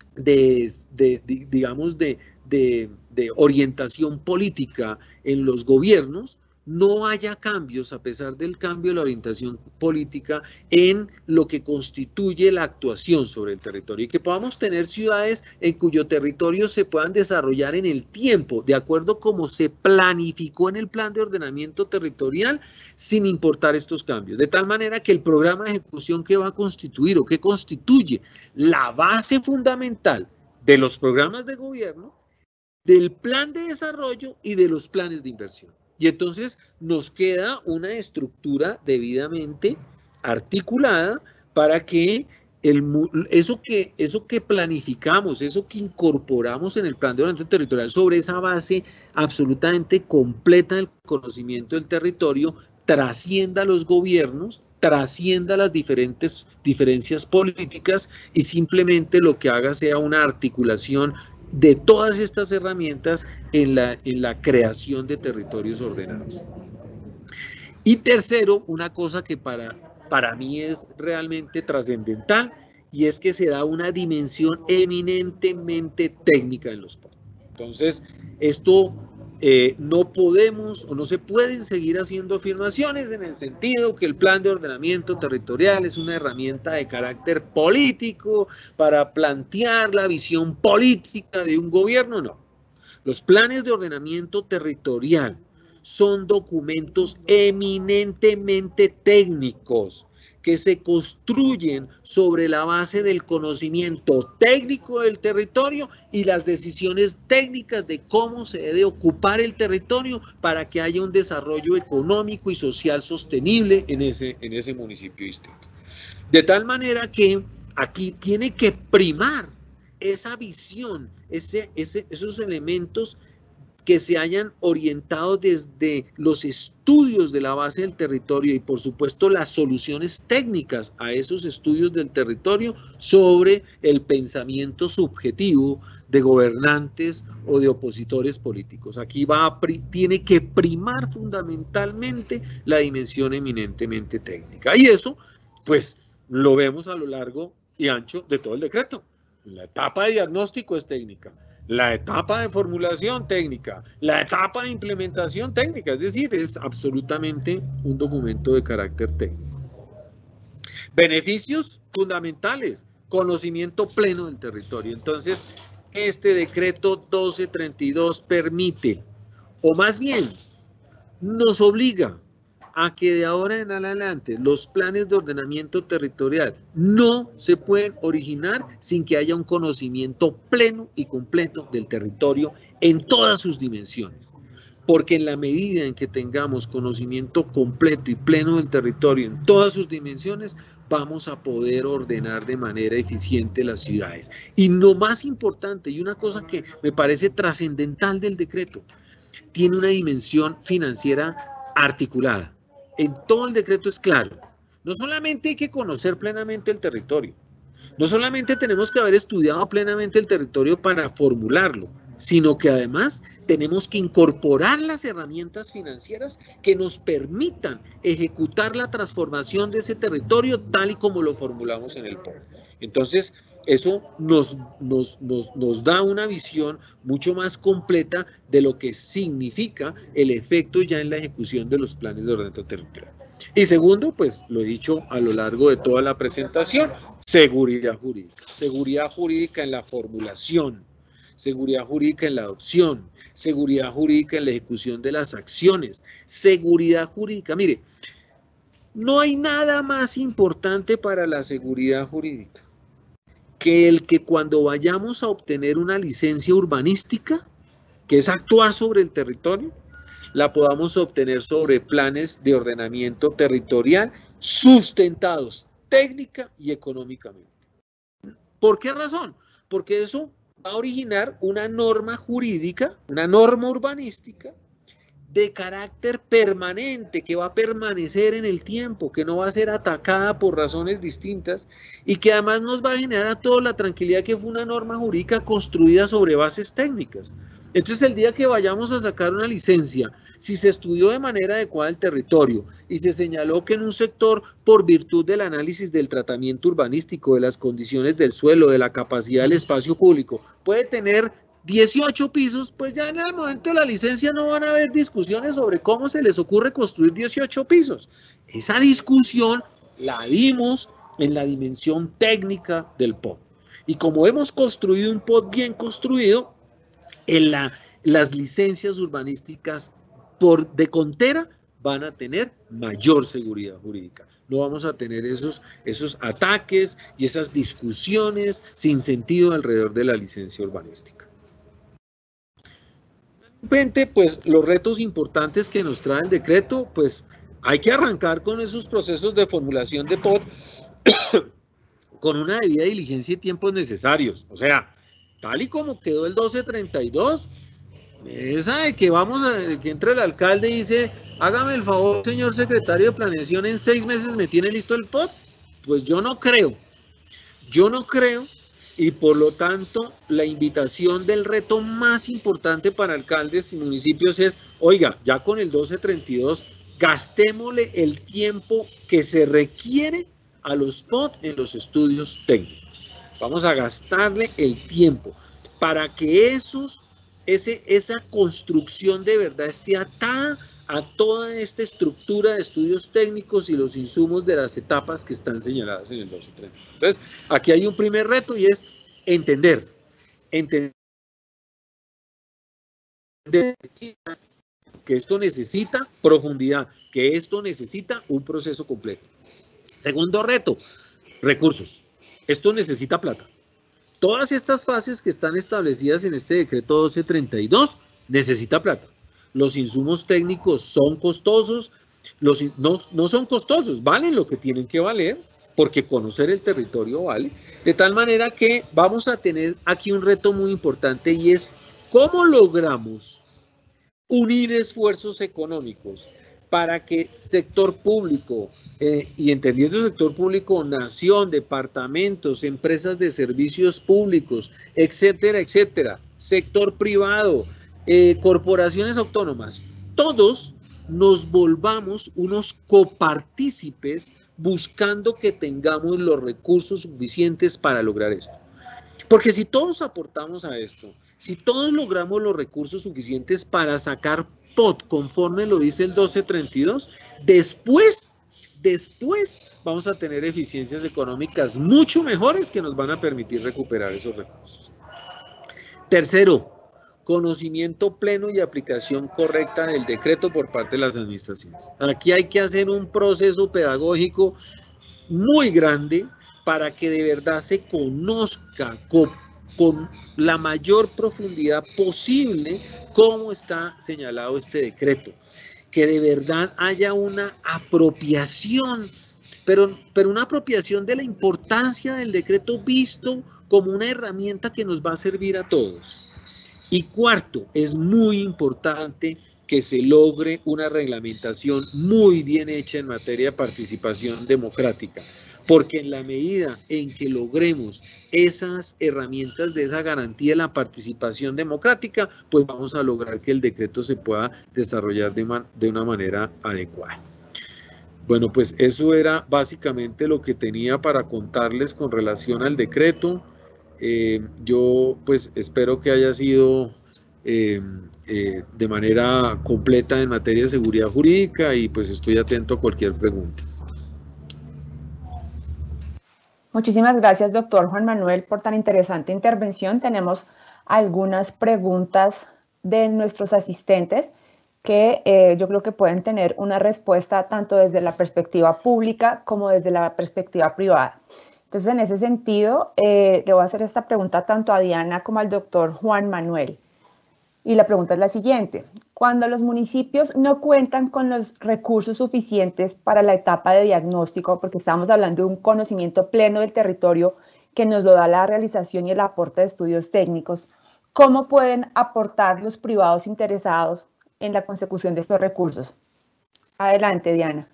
de, de, de digamos, de, de, de orientación política en los gobiernos, no haya cambios, a pesar del cambio de la orientación política, en lo que constituye la actuación sobre el territorio y que podamos tener ciudades en cuyo territorio se puedan desarrollar en el tiempo, de acuerdo como se planificó en el plan de ordenamiento territorial, sin importar estos cambios, de tal manera que el programa de ejecución que va a constituir o que constituye la base fundamental de los programas de gobierno, del plan de desarrollo y de los planes de inversión. Y entonces nos queda una estructura debidamente articulada para que el, eso, que, eso que planificamos, eso que incorporamos en el plan de ordenamiento territorial sobre esa base absolutamente completa del conocimiento del territorio, trascienda los gobiernos, trascienda las diferentes diferencias políticas y simplemente lo que haga sea una articulación de todas estas herramientas en la, en la creación de territorios ordenados. Y tercero, una cosa que para, para mí es realmente trascendental, y es que se da una dimensión eminentemente técnica en los P O D. Entonces, esto eh, no podemos o no se pueden seguir haciendo afirmaciones en el sentido que el plan de ordenamiento territorial es una herramienta de carácter político para plantear la visión política de un gobierno. No. Los planes de ordenamiento territorial son documentos eminentemente técnicos que se construyen sobre la base del conocimiento técnico del territorio y las decisiones técnicas de cómo se debe ocupar el territorio para que haya un desarrollo económico y social sostenible en ese, en ese municipio distinto. De tal manera que aquí tiene que primar esa visión, ese, ese, esos elementos que se hayan orientado desde los estudios de la base del territorio y por supuesto las soluciones técnicas a esos estudios del territorio sobre el pensamiento subjetivo de gobernantes o de opositores políticos. Aquí va a, tiene que primar fundamentalmente la dimensión eminentemente técnica y eso pues lo vemos a lo largo y ancho de todo el decreto. La etapa de diagnóstico es técnica. La etapa de formulación técnica, la etapa de implementación técnica, es decir, es absolutamente un documento de carácter técnico. Beneficios fundamentales, conocimiento pleno del territorio. Entonces, este decreto doce treinta y dos permite, o más bien, nos obliga a que de ahora en adelante los planes de ordenamiento territorial no se pueden originar sin que haya un conocimiento pleno y completo del territorio en todas sus dimensiones. Porque en la medida en que tengamos conocimiento completo y pleno del territorio en todas sus dimensiones, vamos a poder ordenar de manera eficiente las ciudades. Y lo más importante, y una cosa que me parece trascendental del decreto, tiene una dimensión financiera articulada. En todo el decreto es claro, no solamente hay que conocer plenamente el territorio, no solamente tenemos que haber estudiado plenamente el territorio para formularlo, sino que además tenemos que incorporar las herramientas financieras que nos permitan ejecutar la transformación de ese territorio tal y como lo formulamos en el P O D. Entonces, eso nos, nos, nos, nos da una visión mucho más completa de lo que significa el efecto ya en la ejecución de los planes de ordenamiento territorial. Y segundo, pues lo he dicho a lo largo de toda la presentación, seguridad jurídica. Seguridad jurídica en la formulación, seguridad jurídica en la adopción, seguridad jurídica en la ejecución de las acciones, seguridad jurídica. Mire, no hay nada más importante para la seguridad jurídica que el que cuando vayamos a obtener una licencia urbanística, que es actuar sobre el territorio, la podamos obtener sobre planes de ordenamiento territorial sustentados técnica y económicamente. ¿Por qué razón? Porque eso va a originar una norma jurídica, una norma urbanística de carácter permanente, que va a permanecer en el tiempo, que no va a ser atacada por razones distintas y que además nos va a generar a todos la tranquilidad que fue una norma jurídica construida sobre bases técnicas. Entonces, el día que vayamos a sacar una licencia, si se estudió de manera adecuada el territorio y se señaló que en un sector, por virtud del análisis del tratamiento urbanístico, de las condiciones del suelo, de la capacidad del espacio público, puede tener dieciocho pisos, pues ya en el momento de la licencia no van a haber discusiones sobre cómo se les ocurre construir dieciocho pisos. Esa discusión la dimos en la dimensión técnica del P O D. Y como hemos construido un P O D bien construido, en la, las licencias urbanísticas por de contera van a tener mayor seguridad jurídica. No vamos a tener esos, esos ataques y esas discusiones sin sentido alrededor de la licencia urbanística. Pues los retos importantes que nos trae el decreto, pues hay que arrancar con esos procesos de formulación de P O D con una debida diligencia y tiempos necesarios. O sea, tal y como quedó el doce treinta y dos, esa de que vamos a, que entre el alcalde y dice, hágame el favor, señor secretario de Planeación, en seis meses me tiene listo el P O D, pues yo no creo, yo no creo, y por lo tanto la invitación del reto más importante para alcaldes y municipios es, oiga, ya con el doce treinta y dos, gastémosle el tiempo que se requiere a los P O D en los estudios técnicos. Vamos a gastarle el tiempo para que esos, ese, esa construcción de verdad esté atada a toda esta estructura de estudios técnicos y los insumos de las etapas que están señaladas en el doce treinta. Entonces, aquí hay un primer reto y es entender, entender que esto necesita profundidad, que esto necesita un proceso completo. Segundo reto, recursos. Esto necesita plata. Todas estas fases que están establecidas en este decreto doce treinta y dos necesita plata. Los insumos técnicos son costosos, los, no, no son costosos, valen lo que tienen que valer, porque conocer el territorio vale, de tal manera que vamos a tener aquí un reto muy importante y es cómo logramos unir esfuerzos económicos para que sector público, eh, y entendiendo sector público, nación, departamentos, empresas de servicios públicos, etcétera, etcétera, sector privado, eh, corporaciones autónomas, todos nos volvamos unos copartícipes buscando que tengamos los recursos suficientes para lograr esto. Porque si todos aportamos a esto, si todos logramos los recursos suficientes para sacar P O D conforme lo dice el doce treinta y dos, después, después vamos a tener eficiencias económicas mucho mejores que nos van a permitir recuperar esos recursos. Tercero, conocimiento pleno y aplicación correcta del decreto por parte de las administraciones. Aquí hay que hacer un proceso pedagógico muy grande para que de verdad se conozca con, con la mayor profundidad posible cómo está señalado este decreto. Que de verdad haya una apropiación, pero, pero una apropiación de la importancia del decreto visto como una herramienta que nos va a servir a todos. Y cuarto, es muy importante que se logre una reglamentación muy bien hecha en materia de participación democrática, porque en la medida en que logremos esas herramientas de esa garantía de la participación democrática, pues vamos a lograr que el decreto se pueda desarrollar de, man, de una manera adecuada. Bueno, pues eso era básicamente lo que tenía para contarles con relación al decreto. Eh, yo pues espero que haya sido eh, eh, de manera completa en materia de seguridad jurídica y pues estoy atento a cualquier pregunta. Muchísimas gracias, doctor Juan Manuel, por tan interesante intervención. Tenemos algunas preguntas de nuestros asistentes que eh, yo creo que pueden tener una respuesta tanto desde la perspectiva pública como desde la perspectiva privada. Entonces, en ese sentido, eh, le voy a hacer esta pregunta tanto a Diana como al doctor Juan Manuel. Y la pregunta es la siguiente. Cuando los municipios no cuentan con los recursos suficientes para la etapa de diagnóstico, porque estamos hablando de un conocimiento pleno del territorio que nos lo da la realización y el aporte de estudios técnicos, ¿cómo pueden aportar los privados interesados en la consecución de estos recursos? Adelante, Diana.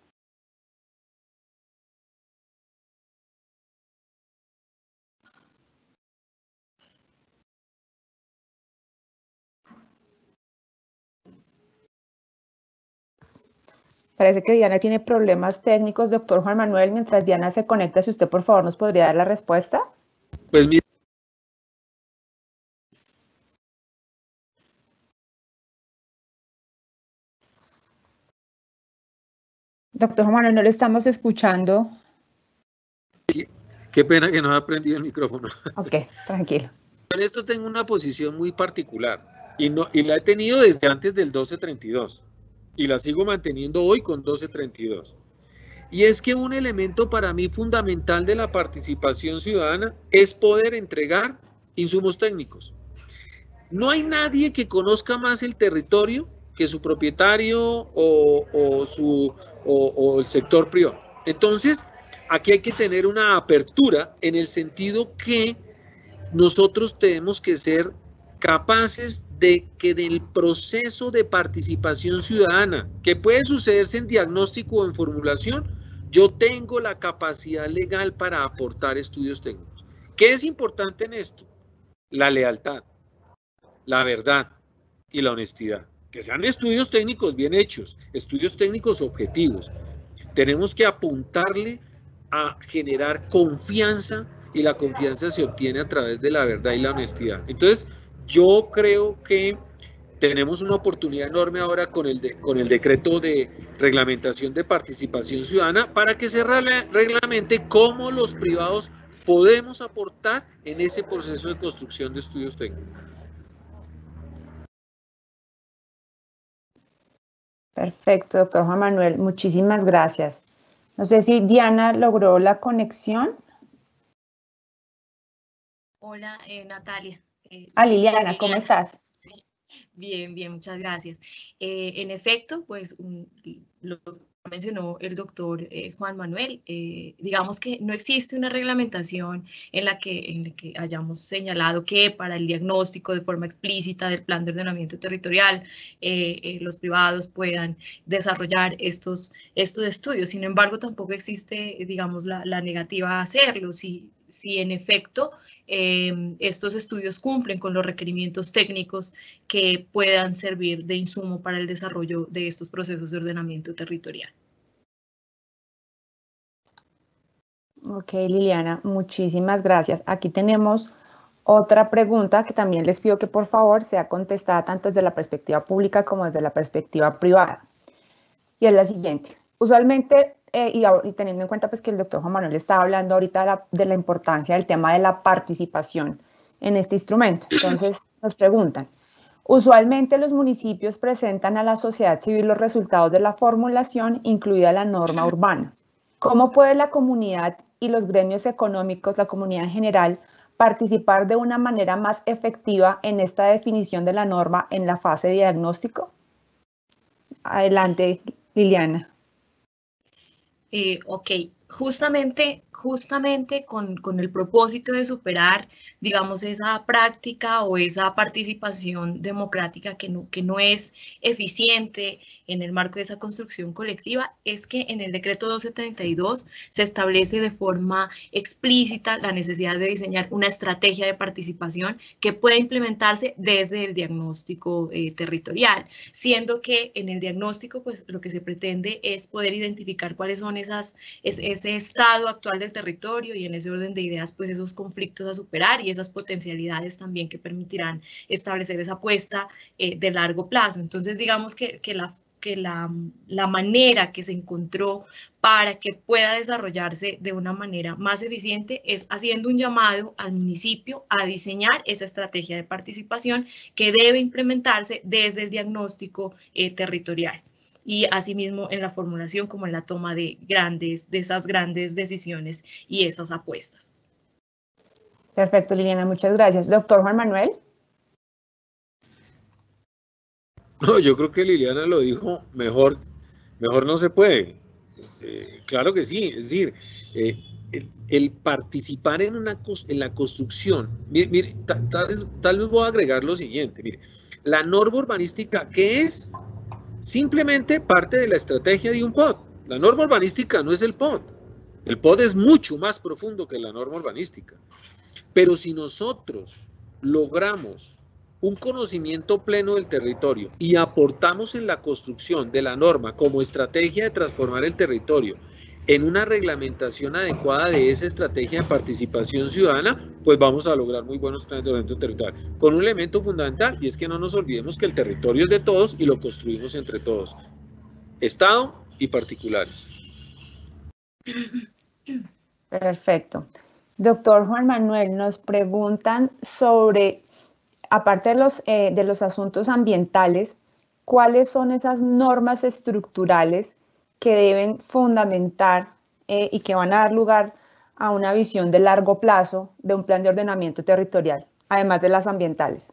Parece que Diana tiene problemas técnicos, doctor Juan Manuel. Mientras Diana se conecta, si usted por favor nos podría dar la respuesta. Pues mira. Doctor Juan Manuel, no le estamos escuchando. Qué, qué pena que no ha prendido el micrófono. Ok, tranquilo. En esto tengo una posición muy particular y, no, y la he tenido desde antes del doce treinta y dos. Y la sigo manteniendo hoy con doce treinta y dos. Y es que un elemento para mí fundamental de la participación ciudadana es poder entregar insumos técnicos. No hay nadie que conozca más el territorio que su propietario o, o, su, o, o el sector privado. Entonces, aquí hay que tener una apertura en el sentido que nosotros tenemos que ser capaces de que del proceso de participación ciudadana, que puede sucederse en diagnóstico o en formulación, yo tengo la capacidad legal para aportar estudios técnicos. ¿Qué es importante en esto? La lealtad, la verdad y la honestidad. Que sean estudios técnicos bien hechos, estudios técnicos objetivos. Tenemos que apuntarle a generar confianza y la confianza se obtiene a través de la verdad y la honestidad. Entonces, yo creo que tenemos una oportunidad enorme ahora con el, de, con el decreto de reglamentación de participación ciudadana para que se reglamente cómo los privados podemos aportar en ese proceso de construcción de estudios técnicos. Perfecto, doctor Juan Manuel, muchísimas gracias. No sé si Diana logró la conexión. Hola, eh, Natalia. Eh, ah, Liliana, ¿cómo estás? Sí. Bien, bien, muchas gracias. Eh, en efecto, pues um, lo mencionó el doctor eh, Juan Manuel, eh, digamos que no existe una reglamentación en la, que, en la que hayamos señalado que para el diagnóstico de forma explícita del plan de ordenamiento territorial eh, eh, los privados puedan desarrollar estos, estos estudios. Sin embargo, tampoco existe, digamos, la, la negativa a hacerlo. Si, si en efecto eh, estos estudios cumplen con los requerimientos técnicos que puedan servir de insumo para el desarrollo de estos procesos de ordenamiento territorial. Ok, Liliana, muchísimas gracias. Aquí tenemos otra pregunta que también les pido que por favor sea contestada tanto desde la perspectiva pública como desde la perspectiva privada. Y es la siguiente. Usualmente, eh, y, y teniendo en cuenta pues, que el doctor Juan Manuel estaba hablando ahorita de la, de la importancia del tema de la participación en este instrumento. Entonces, nos preguntan, usualmente los municipios presentan a la sociedad civil los resultados de la formulación, incluida la norma urbana. ¿Cómo puede la comunidad y los gremios económicos, la comunidad en general, participar de una manera más efectiva en esta definición de la norma en la fase de diagnóstico? Adelante, Liliana. Eh, ok, Justamente, justamente con, con el propósito de superar, digamos, esa práctica o esa participación democrática que no, que no es eficiente en el marco de esa construcción colectiva, es que en el decreto doscientos treinta y dos se establece de forma explícita la necesidad de diseñar una estrategia de participación que pueda implementarse desde el diagnóstico eh, territorial, siendo que en el diagnóstico, pues, lo que se pretende es poder identificar cuáles son esas, es, ese estado actual del territorio y en ese orden de ideas, pues, esos conflictos a superar y esas potencialidades también que permitirán establecer esa apuesta eh, de largo plazo. Entonces, digamos que, que la que la, la manera que se encontró para que pueda desarrollarse de una manera más eficiente es haciendo un llamado al municipio a diseñar esa estrategia de participación que debe implementarse desde el diagnóstico eh, territorial y asimismo en la formulación como en la toma de, grandes, de esas grandes decisiones y esas apuestas. Perfecto, Liliana, muchas gracias. Doctor Juan Manuel. No, yo creo que Liliana lo dijo mejor, mejor no se puede. Eh, claro que sí, es decir, eh, el, el participar en, una, en la construcción, mire, mire tal, tal, tal vez voy a agregar lo siguiente, mire, la norma urbanística, ¿qué es? Simplemente parte de la estrategia de un P O D. La norma urbanística no es el P O D, el P O D es mucho más profundo que la norma urbanística, pero si nosotros logramos un conocimiento pleno del territorio y aportamos en la construcción de la norma como estrategia de transformar el territorio en una reglamentación adecuada de esa estrategia de participación ciudadana, pues vamos a lograr muy buenos planes de ordenamiento territorial, con un elemento fundamental, y es que no nos olvidemos que el territorio es de todos y lo construimos entre todos, Estado y particulares. Perfecto. Doctor Juan Manuel, nos preguntan sobre, aparte de los, eh, de los asuntos ambientales, ¿cuáles son esas normas estructurales que deben fundamentar eh, y que van a dar lugar a una visión de largo plazo de un plan de ordenamiento territorial, además de las ambientales?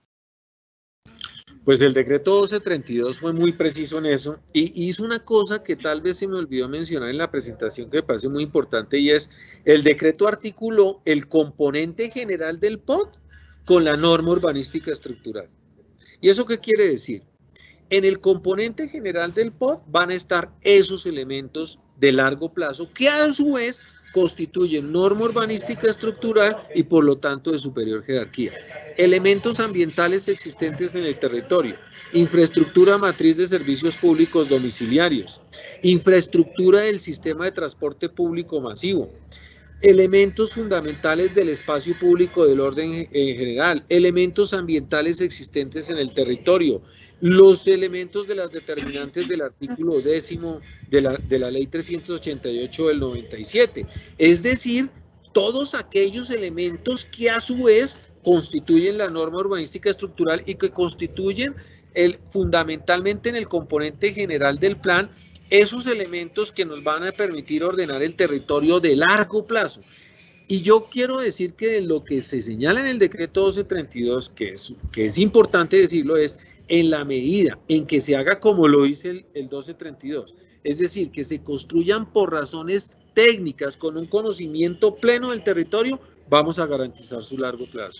Pues el decreto doce treinta y dos fue muy preciso en eso y hizo una cosa que tal vez se me olvidó mencionar en la presentación que me parece muy importante, y es el decreto articuló el componente general del P O D con la norma urbanística estructural. ¿Y eso qué quiere decir? En el componente general del P O D van a estar esos elementos de largo plazo que a su vez constituyen norma urbanística estructural y por lo tanto de superior jerarquía. Elementos ambientales existentes en el territorio, infraestructura matriz de servicios públicos domiciliarios, infraestructura del sistema de transporte público masivo, elementos fundamentales del espacio público del orden en general, elementos ambientales existentes en el territorio, los elementos de las determinantes del artículo décimo de la, de la ley trescientos ochenta y ocho del noventa y siete, es decir, todos aquellos elementos que a su vez constituyen la norma urbanística estructural y que constituyen el, fundamentalmente en el componente general del plan, esos elementos que nos van a permitir ordenar el territorio de largo plazo. Y yo quiero decir que de lo que se señala en el decreto doce treinta y dos, que es, que es importante decirlo, es en la medida en que se haga como lo dice el, el doce treinta y dos, es decir, que se construyan por razones técnicas con un conocimiento pleno del territorio, vamos a garantizar su largo plazo.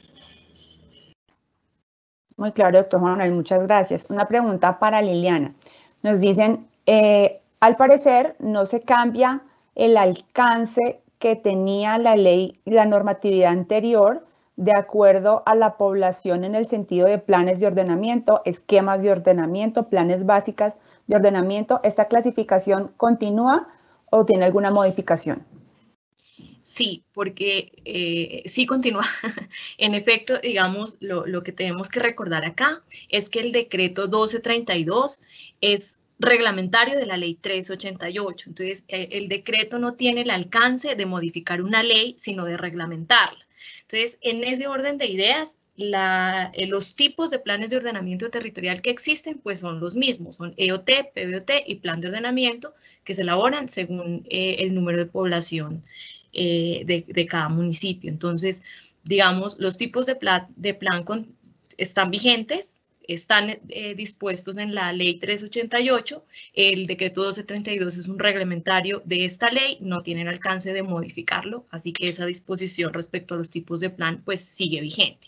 Muy claro, doctor Juan Manuel, muchas gracias. Una pregunta para Liliana. Nos dicen, eh, al parecer no se cambia el alcance que tenía la ley y la normatividad anterior de acuerdo a la población en el sentido de planes de ordenamiento, esquemas de ordenamiento, planes básicas de ordenamiento. ¿Esta clasificación continúa o tiene alguna modificación? Sí, porque eh, sí continúa. En efecto, digamos, lo, lo que tenemos que recordar acá es que el decreto doce treinta y dos es reglamentario de la ley trescientos ochenta y ocho. Entonces, eh, el decreto no tiene el alcance de modificar una ley, sino de reglamentarla. Entonces, en ese orden de ideas, la, eh, los tipos de planes de ordenamiento territorial que existen, pues son los mismos, son E O T, P B O T y plan de ordenamiento, que se elaboran según eh, el número de población eh, de, de cada municipio. Entonces, digamos, los tipos de plan, de plan con, están vigentes, están eh, dispuestos en la ley trescientos ochenta y ocho, el decreto doce treinta y dos es un reglamentario de esta ley, no tienen alcance de modificarlo, así que esa disposición respecto a los tipos de plan pues sigue vigente.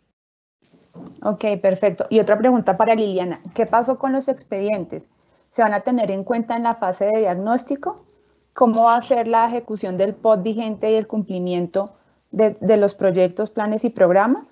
Ok, perfecto. Y otra pregunta para Liliana, ¿qué pasó con los expedientes? ¿Se van a tener en cuenta en la fase de diagnóstico? ¿Cómo va a ser la ejecución del P O T vigente y el cumplimiento de, de los proyectos, planes y programas?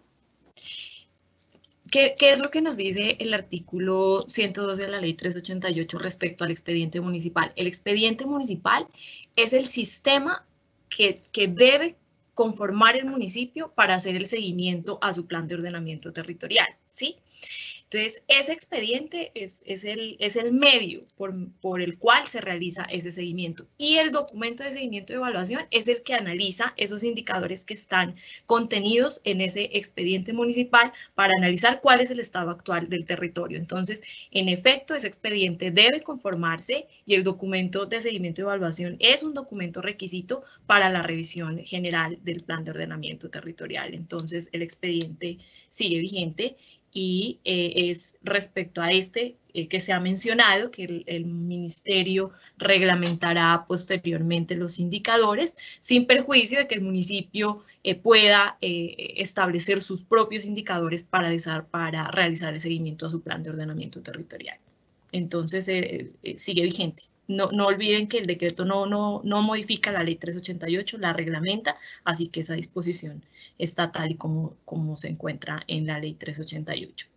¿Qué, ¿Qué es lo que nos dice el artículo ciento doce de la ley trescientos ochenta y ocho respecto al expediente municipal? El expediente municipal es el sistema que, que debe conformar el municipio para hacer el seguimiento a su plan de ordenamiento territorial, ¿sí? Entonces, ese expediente es, es, el, es el medio por, por el cual se realiza ese seguimiento. Y el documento de seguimiento y evaluación es el que analiza esos indicadores que están contenidos en ese expediente municipal para analizar cuál es el estado actual del territorio. Entonces, en efecto, ese expediente debe conformarse y el documento de seguimiento y evaluación es un documento requisito para la revisión general del plan de ordenamiento territorial. Entonces, el expediente sigue vigente. Y eh, es respecto a este eh, que se ha mencionado, que el, el ministerio reglamentará posteriormente los indicadores, sin perjuicio de que el municipio eh, pueda eh, establecer sus propios indicadores para, desar, para realizar el seguimiento a su plan de ordenamiento territorial. Entonces, eh, eh, sigue vigente. No, no olviden que el decreto no, no, no modifica la ley trescientos ochenta y ocho, la reglamenta, así que esa disposición está tal y como, como se encuentra en la ley trescientos ochenta y ocho.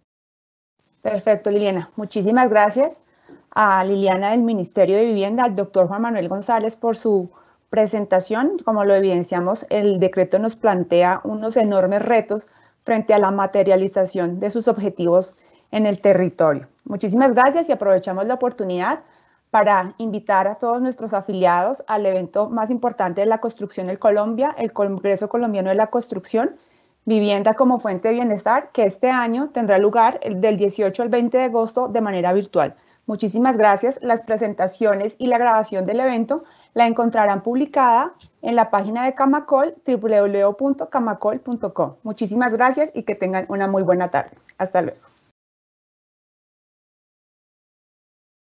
Perfecto, Liliana. Muchísimas gracias a Liliana del Ministerio de Vivienda, al doctor Juan Manuel González por su presentación. Como lo evidenciamos, el decreto nos plantea unos enormes retos frente a la materialización de sus objetivos en el territorio. Muchísimas gracias y aprovechamos la oportunidad para invitar a todos nuestros afiliados al evento más importante de la construcción en Colombia, el Congreso Colombiano de la Construcción, Vivienda como Fuente de Bienestar, que este año tendrá lugar del dieciocho al veinte de agosto de manera virtual. Muchísimas gracias. Las presentaciones y la grabación del evento la encontrarán publicada en la página de Camacol, doble u doble u doble u punto camacol punto com. Muchísimas gracias y que tengan una muy buena tarde. Hasta luego.